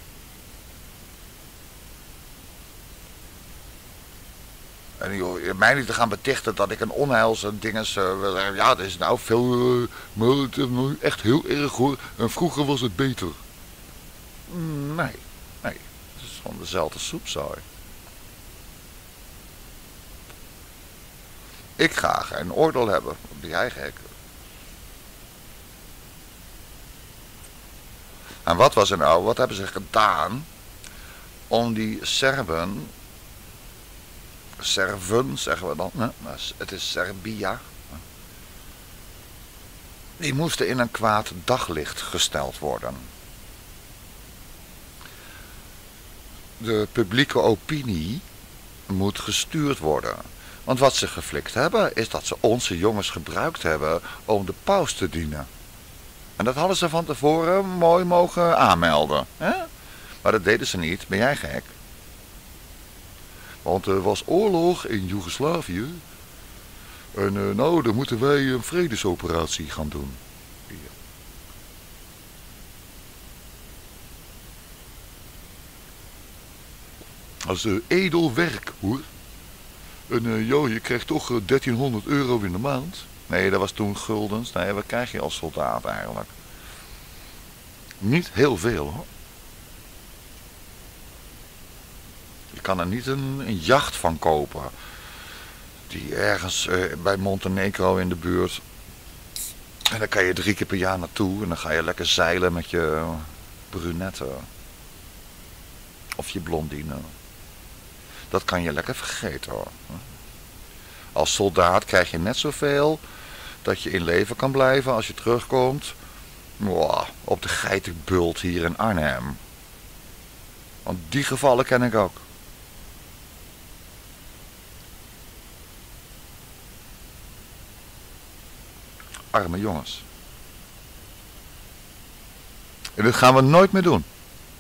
En joh, mij niet te gaan betichten dat ik een onheilse dinges... Uh, ja, het is nou veel... Uh, maar het is nu echt heel erg hoor. En vroeger was het beter. Nee, nee. Het is gewoon dezelfde soepzooi. Ik ga geen oordeel hebben. Wat ben jij gek? En wat was er nou? Wat hebben ze gedaan om die Serben... Serven, zeggen we dan. Hè? Het is Serbia. Die moesten in een kwaad daglicht gesteld worden. De publieke opinie moet gestuurd worden. Want wat ze geflikt hebben, is dat ze onze jongens gebruikt hebben om de paus te dienen. En dat hadden ze van tevoren mooi mogen aanmelden. Hè? Maar dat deden ze niet. Ben jij gek? Want er was oorlog in Joegoslavië. En uh, nou, dan moeten wij een vredesoperatie gaan doen. Ja. Dat is uh, edel werk, hoor. En uh, joh, je krijgt toch uh, dertienhonderd euro in de maand. Nee, dat was toen guldens. Nee, wat krijg je als soldaat eigenlijk? Niet heel veel, hoor. Je kan er niet een, een jacht van kopen. Die ergens uh, bij Montenegro in de buurt. En dan kan je drie keer per jaar naartoe. En dan ga je lekker zeilen met je brunette. Of je blondine. Dat kan je lekker vergeten hoor. Als soldaat krijg je net zoveel dat je in leven kan blijven als je terugkomt. Wow, op de Geitenbult hier in Arnhem. Want die gevallen ken ik ook. Arme jongens. En dit gaan we nooit meer doen.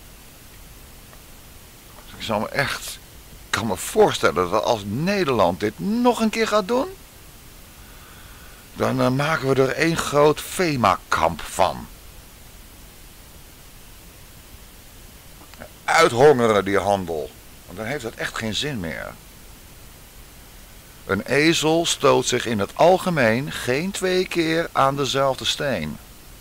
Ik zal me echt... Ik kan me voorstellen dat als Nederland dit nog een keer gaat doen... dan uh, maken we er één groot FEMA-kamp van. Uithongeren die handel. Want dan heeft het echt geen zin meer. Een ezel stoot zich in het algemeen geen twee keer aan dezelfde steen.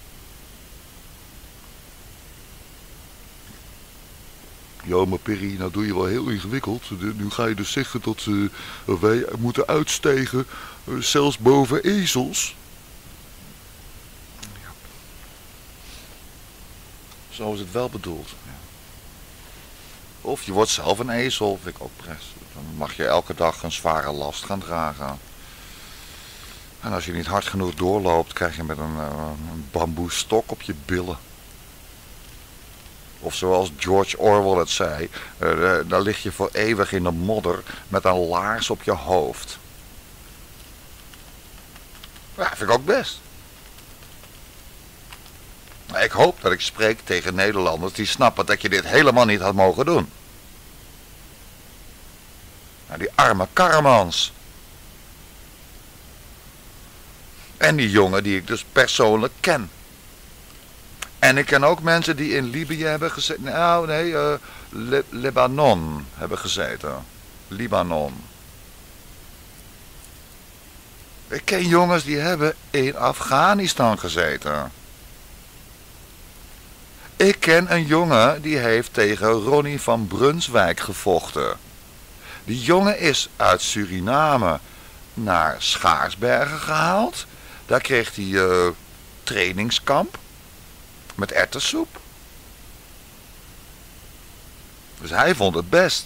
Ja, maar Perry, nou doe je wel heel ingewikkeld. Nu ga je dus zeggen dat uh, wij moeten uitstijgen, uh, zelfs boven ezels. Ja. Zo is het wel bedoeld. Ja. Of je wordt zelf een ezel, vind ik ook best. Dan mag je elke dag een zware last gaan dragen. En als je niet hard genoeg doorloopt, krijg je met een, uh, een bamboestok op je billen. Of zoals George Orwell het zei, uh, dan lig je voor eeuwig in de modder met een laars op je hoofd. Ja, vind ik ook best. Ik hoop dat ik spreek tegen Nederlanders die snappen dat je dit helemaal niet had mogen doen. Nou, die arme Karremans. En die jongen die ik dus persoonlijk ken. En ik ken ook mensen die in Libië hebben gezeten. Nou, nee, uh, Le Libanon hebben gezeten. Libanon. Ik ken jongens die hebben in Afghanistan gezeten. Ik ken een jongen die heeft tegen Ronnie van Brunswijk gevochten. Die jongen is uit Suriname naar Schaarsbergen gehaald. Daar kreeg hij uh, trainingskamp. Met erwtensoep. Dus hij vond het best.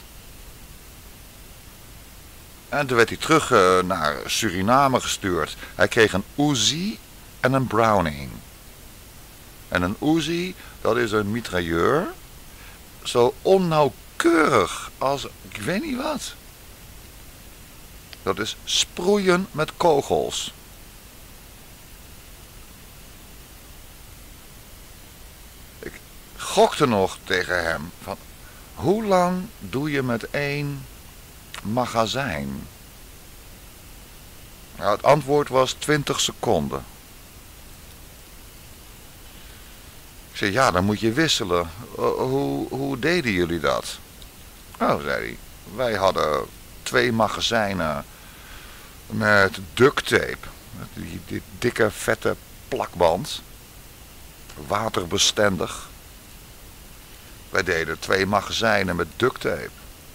En toen werd hij terug uh, naar Suriname gestuurd. Hij kreeg een Uzi en een Browning. En een Uzi, dat is een mitrailleur. Zo onnauwkeurig als ik weet niet wat. Dat is sproeien met kogels. Gokte nog tegen hem van hoe lang doe je met één magazijn? Nou, het antwoord was twintig seconden. Ik zei ja, dan moet je wisselen. Uh, hoe, hoe deden jullie dat? Oh, zei hij, wij hadden twee magazijnen met duct tape. Met die, die dikke vette plakband. Waterbestendig. Wij deden twee magazijnen met duct tape.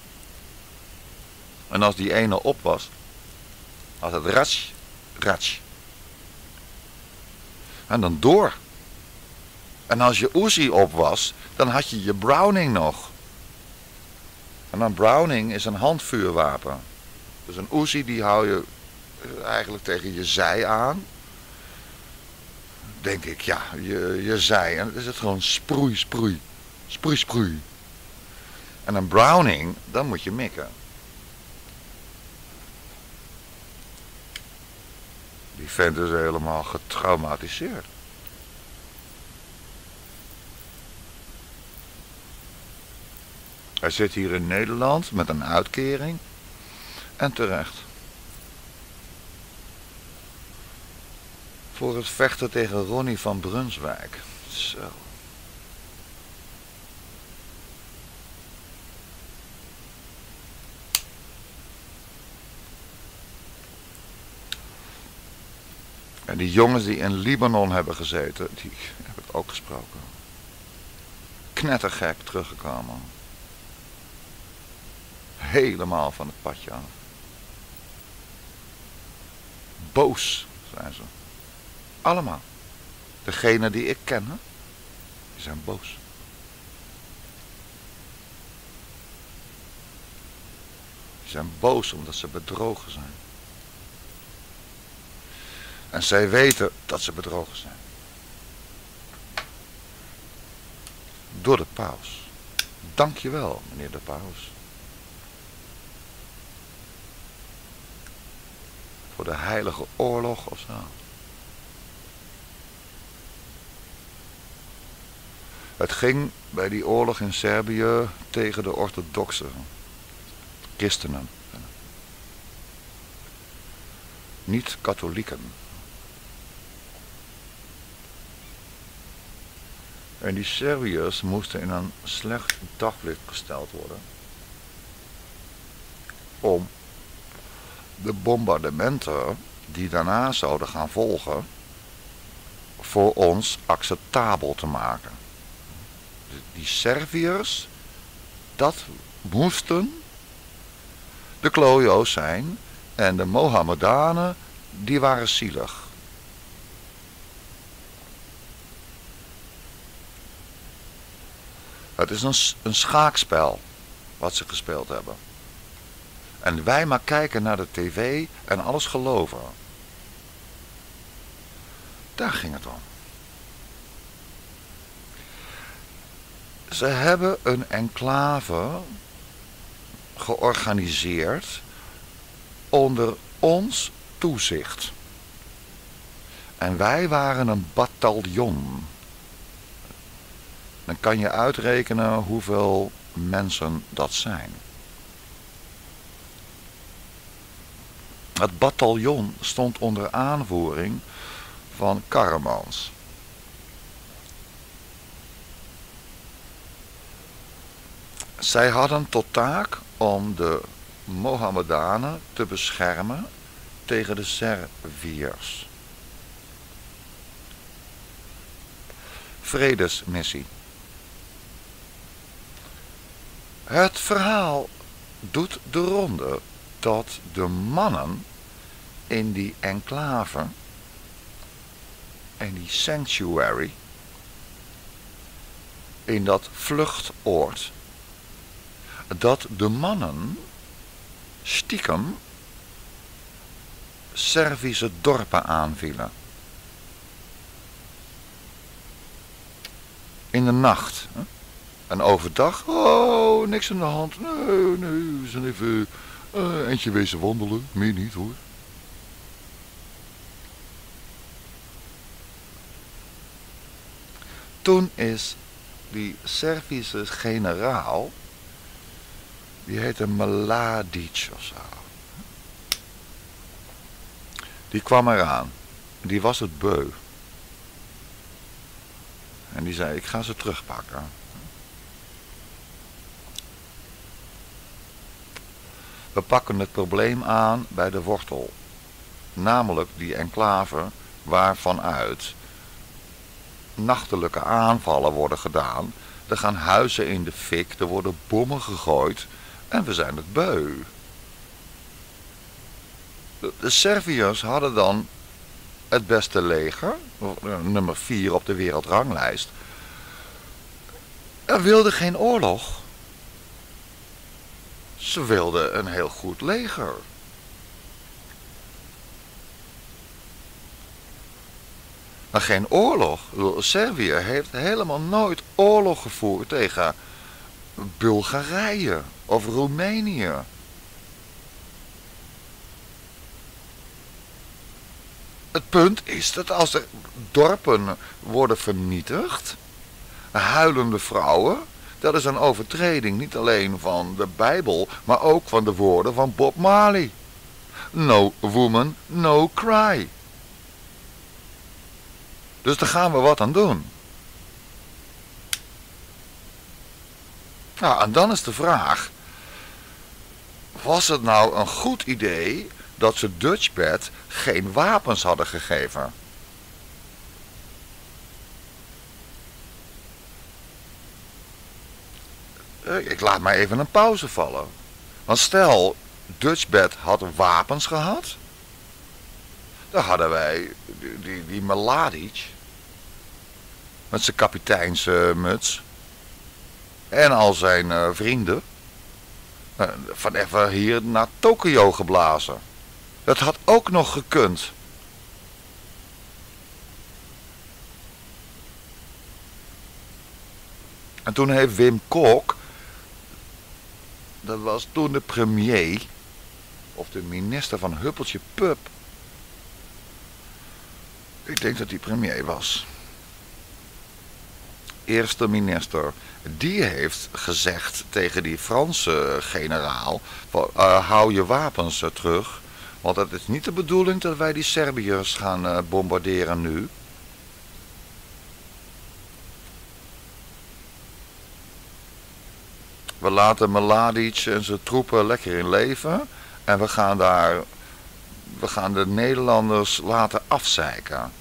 En als die ene op was, had het ratsch, ratsch. En dan door. En als je Uzi op was, dan had je je Browning nog. En een Browning is een handvuurwapen. Dus een Uzi die hou je eigenlijk tegen je zij aan. Denk ik, ja, je, je zij. En dan is het gewoon sproei, sproei. Sproei, sproei. En een Browning, dan moet je mikken. Die vent is helemaal getraumatiseerd. Hij zit hier in Nederland met een uitkering. En terecht. Voor het vechten tegen Ronnie van Brunswijk. Zo. En die jongens die in Libanon hebben gezeten, die heb ik ook gesproken. Knettergek teruggekomen. helemaal van het padje af. Boos zijn ze. Allemaal. Degene die ik ken, hè, die zijn boos. Die zijn boos omdat ze bedrogen zijn. En zij weten dat ze bedrogen zijn. Door de paus. Dank je wel, meneer de paus. Voor de heilige oorlog of zo. Het ging bij die oorlog in Servië tegen de orthodoxe christenen. Niet katholieken. En die Serviërs moesten in een slecht daglicht gesteld worden. Om de bombardementen die daarna zouden gaan volgen voor ons acceptabel te maken. Die Serviërs, dat moesten de klojo's zijn en de Mohammedanen, die waren zielig. Het is een, een schaakspel wat ze gespeeld hebben. En wij maar kijken naar de tv en alles geloven. Daar ging het om. Ze hebben een enclave georganiseerd onder ons toezicht. En wij waren een bataljon. Dan kan je uitrekenen hoeveel mensen dat zijn. Het bataljon stond onder aanvoering van Karremans. Zij hadden tot taak om de Mohammedanen te beschermen tegen de Serviërs. Vredesmissie. Het verhaal doet de ronde dat de mannen in die enclave, in die sanctuary, in dat vluchtoord, dat de mannen stiekem Servische dorpen aanvielen. In de nacht. Hè? En overdag, oh, niks aan de hand. Nee, nee, we zijn even uh, eentje wezen wandelen. Meer niet hoor. Toen is die Servische generaal, die heette Mladic of zo. Die kwam eraan. Die was het beu. En die zei, ik ga ze terugpakken. We pakken het probleem aan bij de wortel. Namelijk die enclave waarvanuit nachtelijke aanvallen worden gedaan. Er gaan huizen in de fik, er worden bommen gegooid en we zijn het beu. De, de Serviërs hadden dan het beste leger, nummer vier op de wereldranglijst. Er wilde geen oorlog. Ze wilden een heel goed leger. Maar geen oorlog. Servië heeft helemaal nooit oorlog gevoerd tegen Bulgarije of Roemenië. Het punt is dat als er dorpen worden vernietigd, huilende vrouwen, dat is een overtreding niet alleen van de Bijbel, maar ook van de woorden van Bob Marley. No woman, no cry. Dus daar gaan we wat aan doen. Nou, en dan is de vraag, was het nou een goed idee dat ze Dutchbat geen wapens hadden gegeven? Ik laat maar even een pauze vallen. Want stel, Dutchbed had wapens gehad. Dan hadden wij die, die, die Mladic. Met zijn kapiteinsmuts. En al zijn uh, vrienden. Uh, van even hier naar Tokio geblazen. Dat had ook nog gekund. En toen heeft Wim Kok, dat was toen de premier, of de minister van Huppeltje Pup. Ik denk dat hij premier was. Eerste minister. Die heeft gezegd tegen die Franse generaal, van, uh, hou je wapens uh, terug. Want het is niet de bedoeling dat wij die Serbiërs gaan uh, bombarderen nu. We laten Mladic en zijn troepen lekker in leven. En we gaan daar, we gaan de Nederlanders laten afzeiken.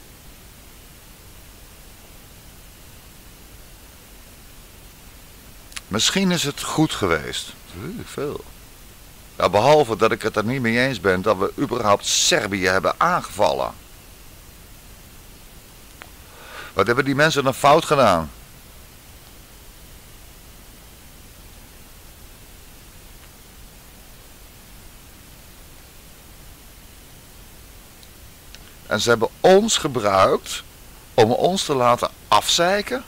Misschien is het goed geweest. Veel. Ja, behalve dat ik het er niet mee eens ben dat we überhaupt Servië hebben aangevallen. Wat hebben die mensen dan fout gedaan? En ze hebben ons gebruikt om ons te laten afzeiken.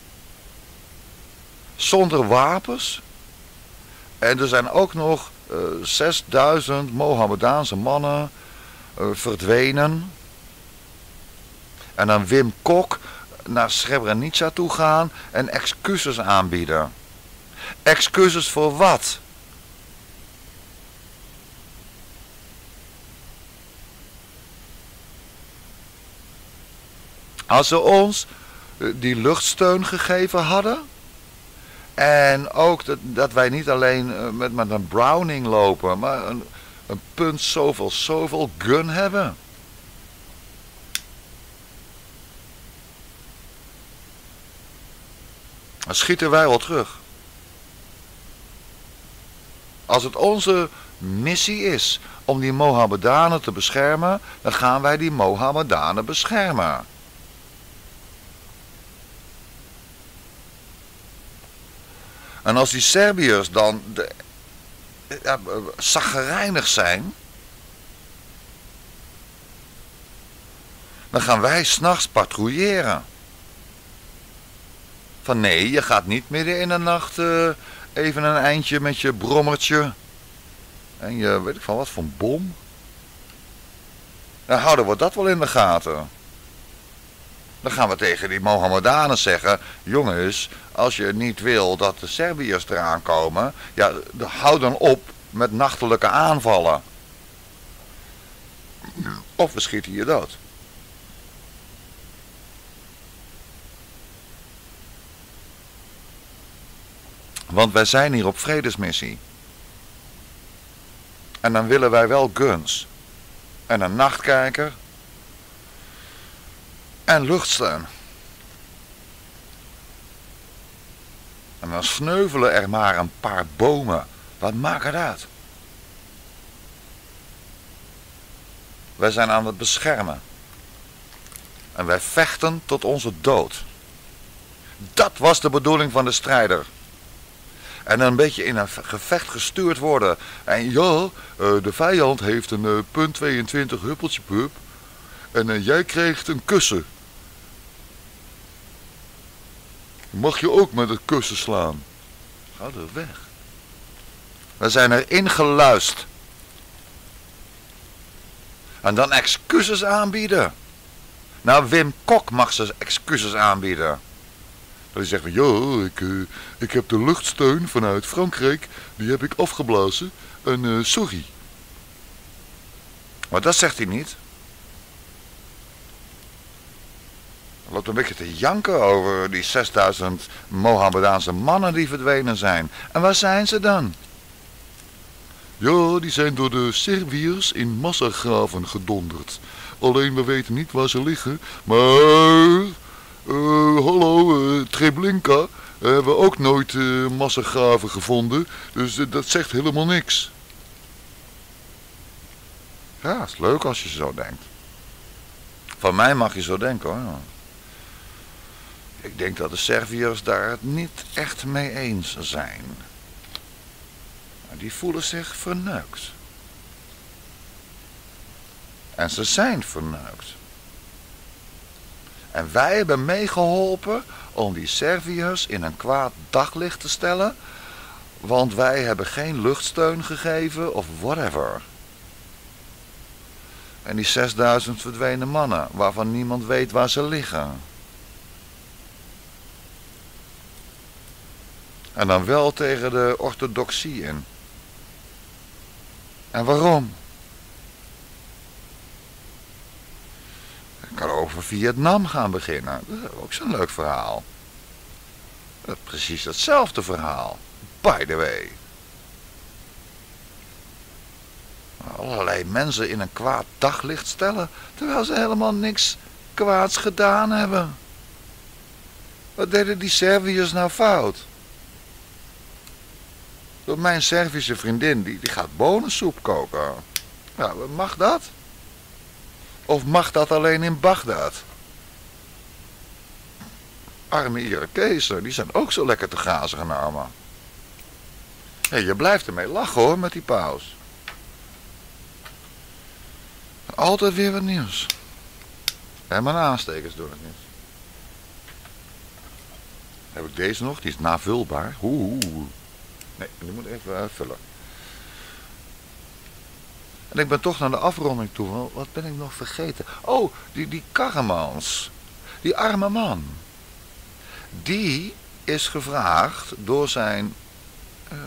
Zonder wapens. En er zijn ook nog uh, zesduizend Mohammedaanse mannen uh, verdwenen. En dan Wim Kok naar Srebrenica toe gaan en excuses aanbieden. Excuses voor wat? Als ze ons uh, die luchtsteun gegeven hadden. En ook dat, dat wij niet alleen uh, met, met een Browning lopen, maar een, een punt zoveel, zoveel gun hebben. Dan schieten wij wel terug. Als het onze missie is om die Mohammedanen te beschermen, dan gaan wij die Mohammedanen beschermen. En als die Serbiërs dan de, ja, chagrijnig zijn, dan gaan wij 's nachts patrouilleren. Van nee, je gaat niet midden in de nacht uh, even een eindje met je brommertje en je weet ik van wat voor bom. Dan houden we dat wel in de gaten. Dan gaan we tegen die Mohammedanen zeggen, jongens, als je niet wil dat de Serbiërs eraan komen, ja, hou dan op met nachtelijke aanvallen. Of we schieten je dood. Want wij zijn hier op vredesmissie. En dan willen wij wel guns. En een nachtkijker. En luchtsteun. En dan sneuvelen er maar een paar bomen. Wat maakt het uit? Wij zijn aan het beschermen. En wij vechten tot onze dood. Dat was de bedoeling van de strijder. En dan een beetje in een gevecht gestuurd worden. En ja, de vijand heeft een punt tweeëntwintig huppeltje pup. En jij krijgt een kussen. Mag je ook met het kussen slaan? Ga er weg. We zijn erin geluisterd. En dan excuses aanbieden. Nou, Wim Kok mag ze excuses aanbieden. Dat hij zegt van, ja, ik, uh, ik heb de luchtsteun vanuit Frankrijk, die heb ik afgeblazen. En uh, sorry. Maar dat zegt hij niet. Hij loopt een beetje te janken over die zesduizend Mohammedaanse mannen die verdwenen zijn. En waar zijn ze dan? Ja, die zijn door de Serviërs in massagraven gedonderd. Alleen we weten niet waar ze liggen. Maar, uh, hallo, uh, Treblinka, uh, hebben we ook nooit uh, massagraven gevonden. Dus uh, dat zegt helemaal niks. Ja, het is leuk als je zo denkt. Van mij mag je zo denken hoor. Ik denk dat de Serviërs daar het niet echt mee eens zijn. Die voelen zich verneukt. En ze zijn verneukt. En wij hebben meegeholpen om die Serviërs in een kwaad daglicht te stellen, want wij hebben geen luchtsteun gegeven of whatever. En die zesduizend verdwenen mannen, waarvan niemand weet waar ze liggen. En dan wel tegen de orthodoxie in. En waarom? Ik kan over Vietnam gaan beginnen. Dat is ook zo'n leuk verhaal. Dat is precies hetzelfde verhaal. By the way. Allerlei mensen in een kwaad daglicht stellen, terwijl ze helemaal niks kwaads gedaan hebben. Wat deden die Serviërs nou fout? Mijn Servische vriendin, die, die gaat bonensoep koken. Ja, mag dat? Of mag dat alleen in Bagdad? Arme Irakezen, die zijn ook zo lekker te grazen genomen. Ja, je blijft ermee lachen hoor, met die paus. Altijd weer wat nieuws. En mijn aanstekers doen het niet. Heb ik deze nog? Die is navulbaar. Oeh. Nee, die moet even uh, vullen. En ik ben toch naar de afronding toe. Wat ben ik nog vergeten? Oh, die, die Karremans. Die arme man. Die is gevraagd door zijn, uh,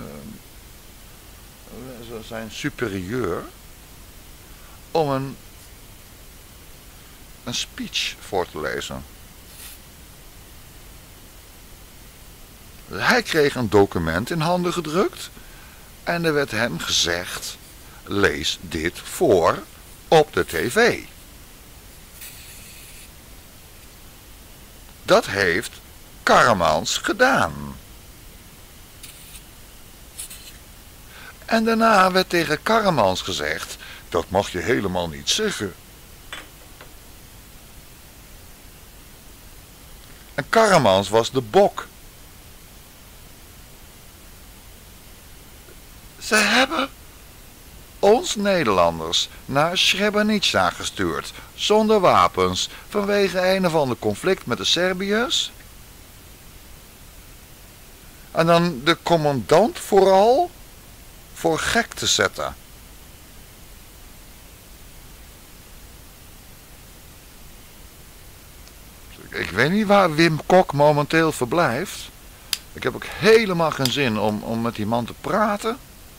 zijn superieur om een, een speech voor te lezen. Hij kreeg een document in handen gedrukt en er werd hem gezegd, lees dit voor op de tv. Dat heeft Karremans gedaan. En daarna werd tegen Karremans gezegd, dat mag je helemaal niet zeggen. En Karremans was de bok. Ze hebben ons Nederlanders naar Srebrenica gestuurd, zonder wapens, vanwege een of ander conflict met de Serviërs. En dan de commandant vooral voor gek te zetten. Ik weet niet waar Wim Kok momenteel verblijft. Ik heb ook helemaal geen zin om, om met die man te praten.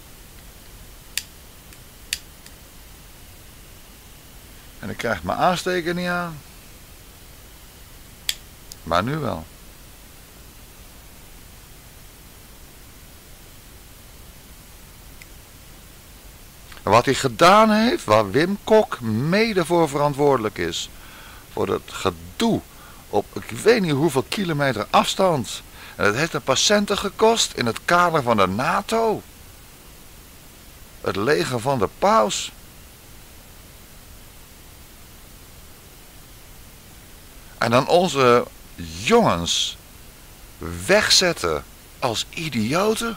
En ik krijg mijn aansteker niet aan. Maar nu wel. En wat hij gedaan heeft, waar Wim Kok mede voor verantwoordelijk is. Voor dat gedoe op ik weet niet hoeveel kilometer afstand. En dat heeft de patiënten gekost in het kader van de NATO. Het leger van de paus. En dan onze jongens wegzetten als idioten.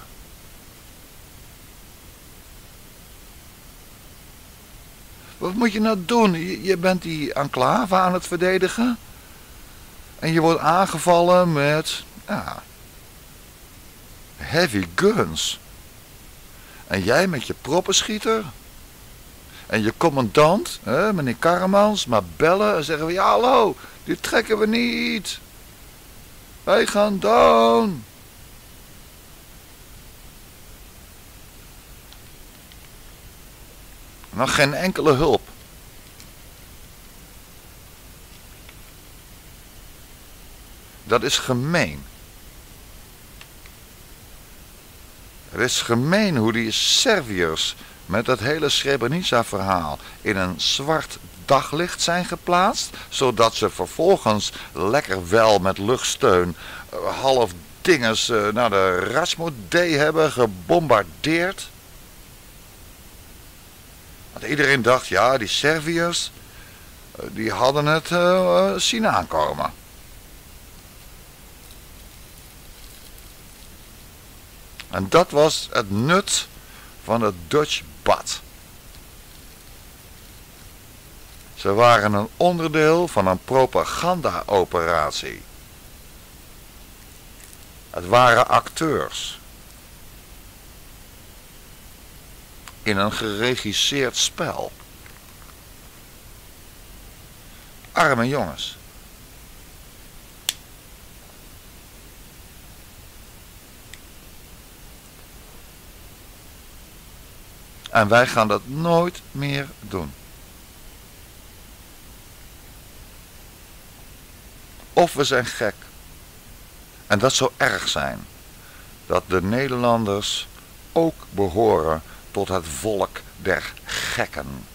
Wat moet je nou doen? Je, je bent die enclave aan het verdedigen. En je wordt aangevallen met ja, heavy guns. En jij met je proppenschieter. En je commandant, hè, meneer Karremans, maar bellen en zeggen we, ja hallo, dit trekken we niet. Wij gaan down. Nog geen enkele hulp. Dat is gemeen. Het is gemeen hoe die Serviërs met dat hele Srebrenica-verhaal in een zwart daglicht zijn geplaatst, zodat ze vervolgens lekker wel met luchtsteun uh, half dinges uh, naar de Rasmodee hebben gebombardeerd. Want iedereen dacht, ja, die Serviërs, die hadden het uh, zien aankomen. En dat was het nut van het Dutch Bad. Ze waren een onderdeel van een propaganda-operatie. Het waren acteurs. In een geregisseerd spel. Arme jongens. En wij gaan dat nooit meer doen. Of we zijn gek. En dat zou erg zijn. Dat de Nederlanders ook behoren tot het volk der gekken.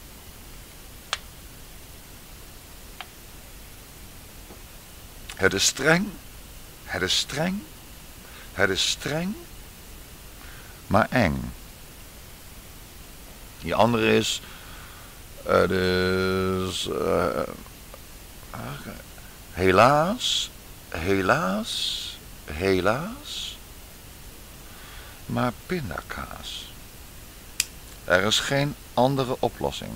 Het is streng. Het is streng. Het is streng. Maar eng. Die andere is. Het is. Uh, helaas. Helaas. Helaas. Maar pindakaas. Er is geen andere oplossing.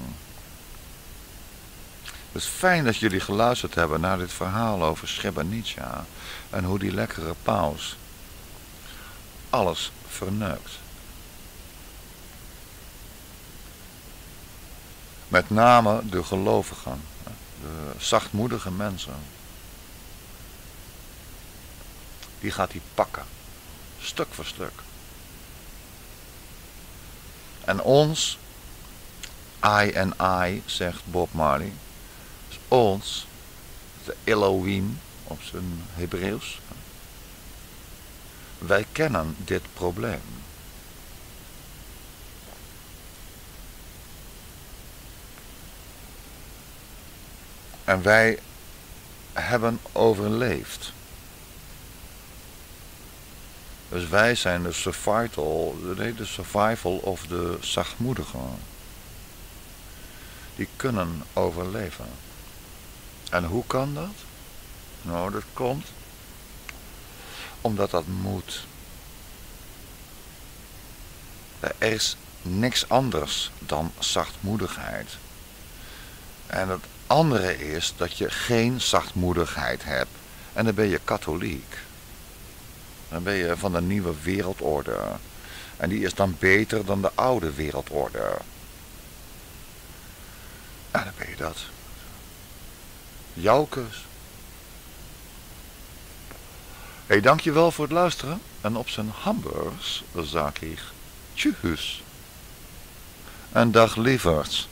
Het is fijn dat jullie geluisterd hebben naar dit verhaal over Srebrenica en hoe die lekkere paus alles verneukt. Met name de gelovigen, de zachtmoedige mensen. Die gaat hij pakken, stuk voor stuk. En ons, I and I, zegt Bob Marley, is ons, de Elohim op zijn Hebreeuws. Wij kennen dit probleem. En wij hebben overleefd. Dus wij zijn de survival, nee, de survival of de zachtmoedigen. Die kunnen overleven. En hoe kan dat? Nou, dat komt omdat dat moet. Er is niks anders dan zachtmoedigheid. En het andere is dat je geen zachtmoedigheid hebt. En dan ben je katholiek. Dan ben je van de nieuwe wereldorde. En die is dan beter dan de oude wereldorde. En dan ben je dat. Jouw keus. Hé, hey, dankjewel voor het luisteren. En op zijn Hamburgs zeg ik tjus. En dag lieverds.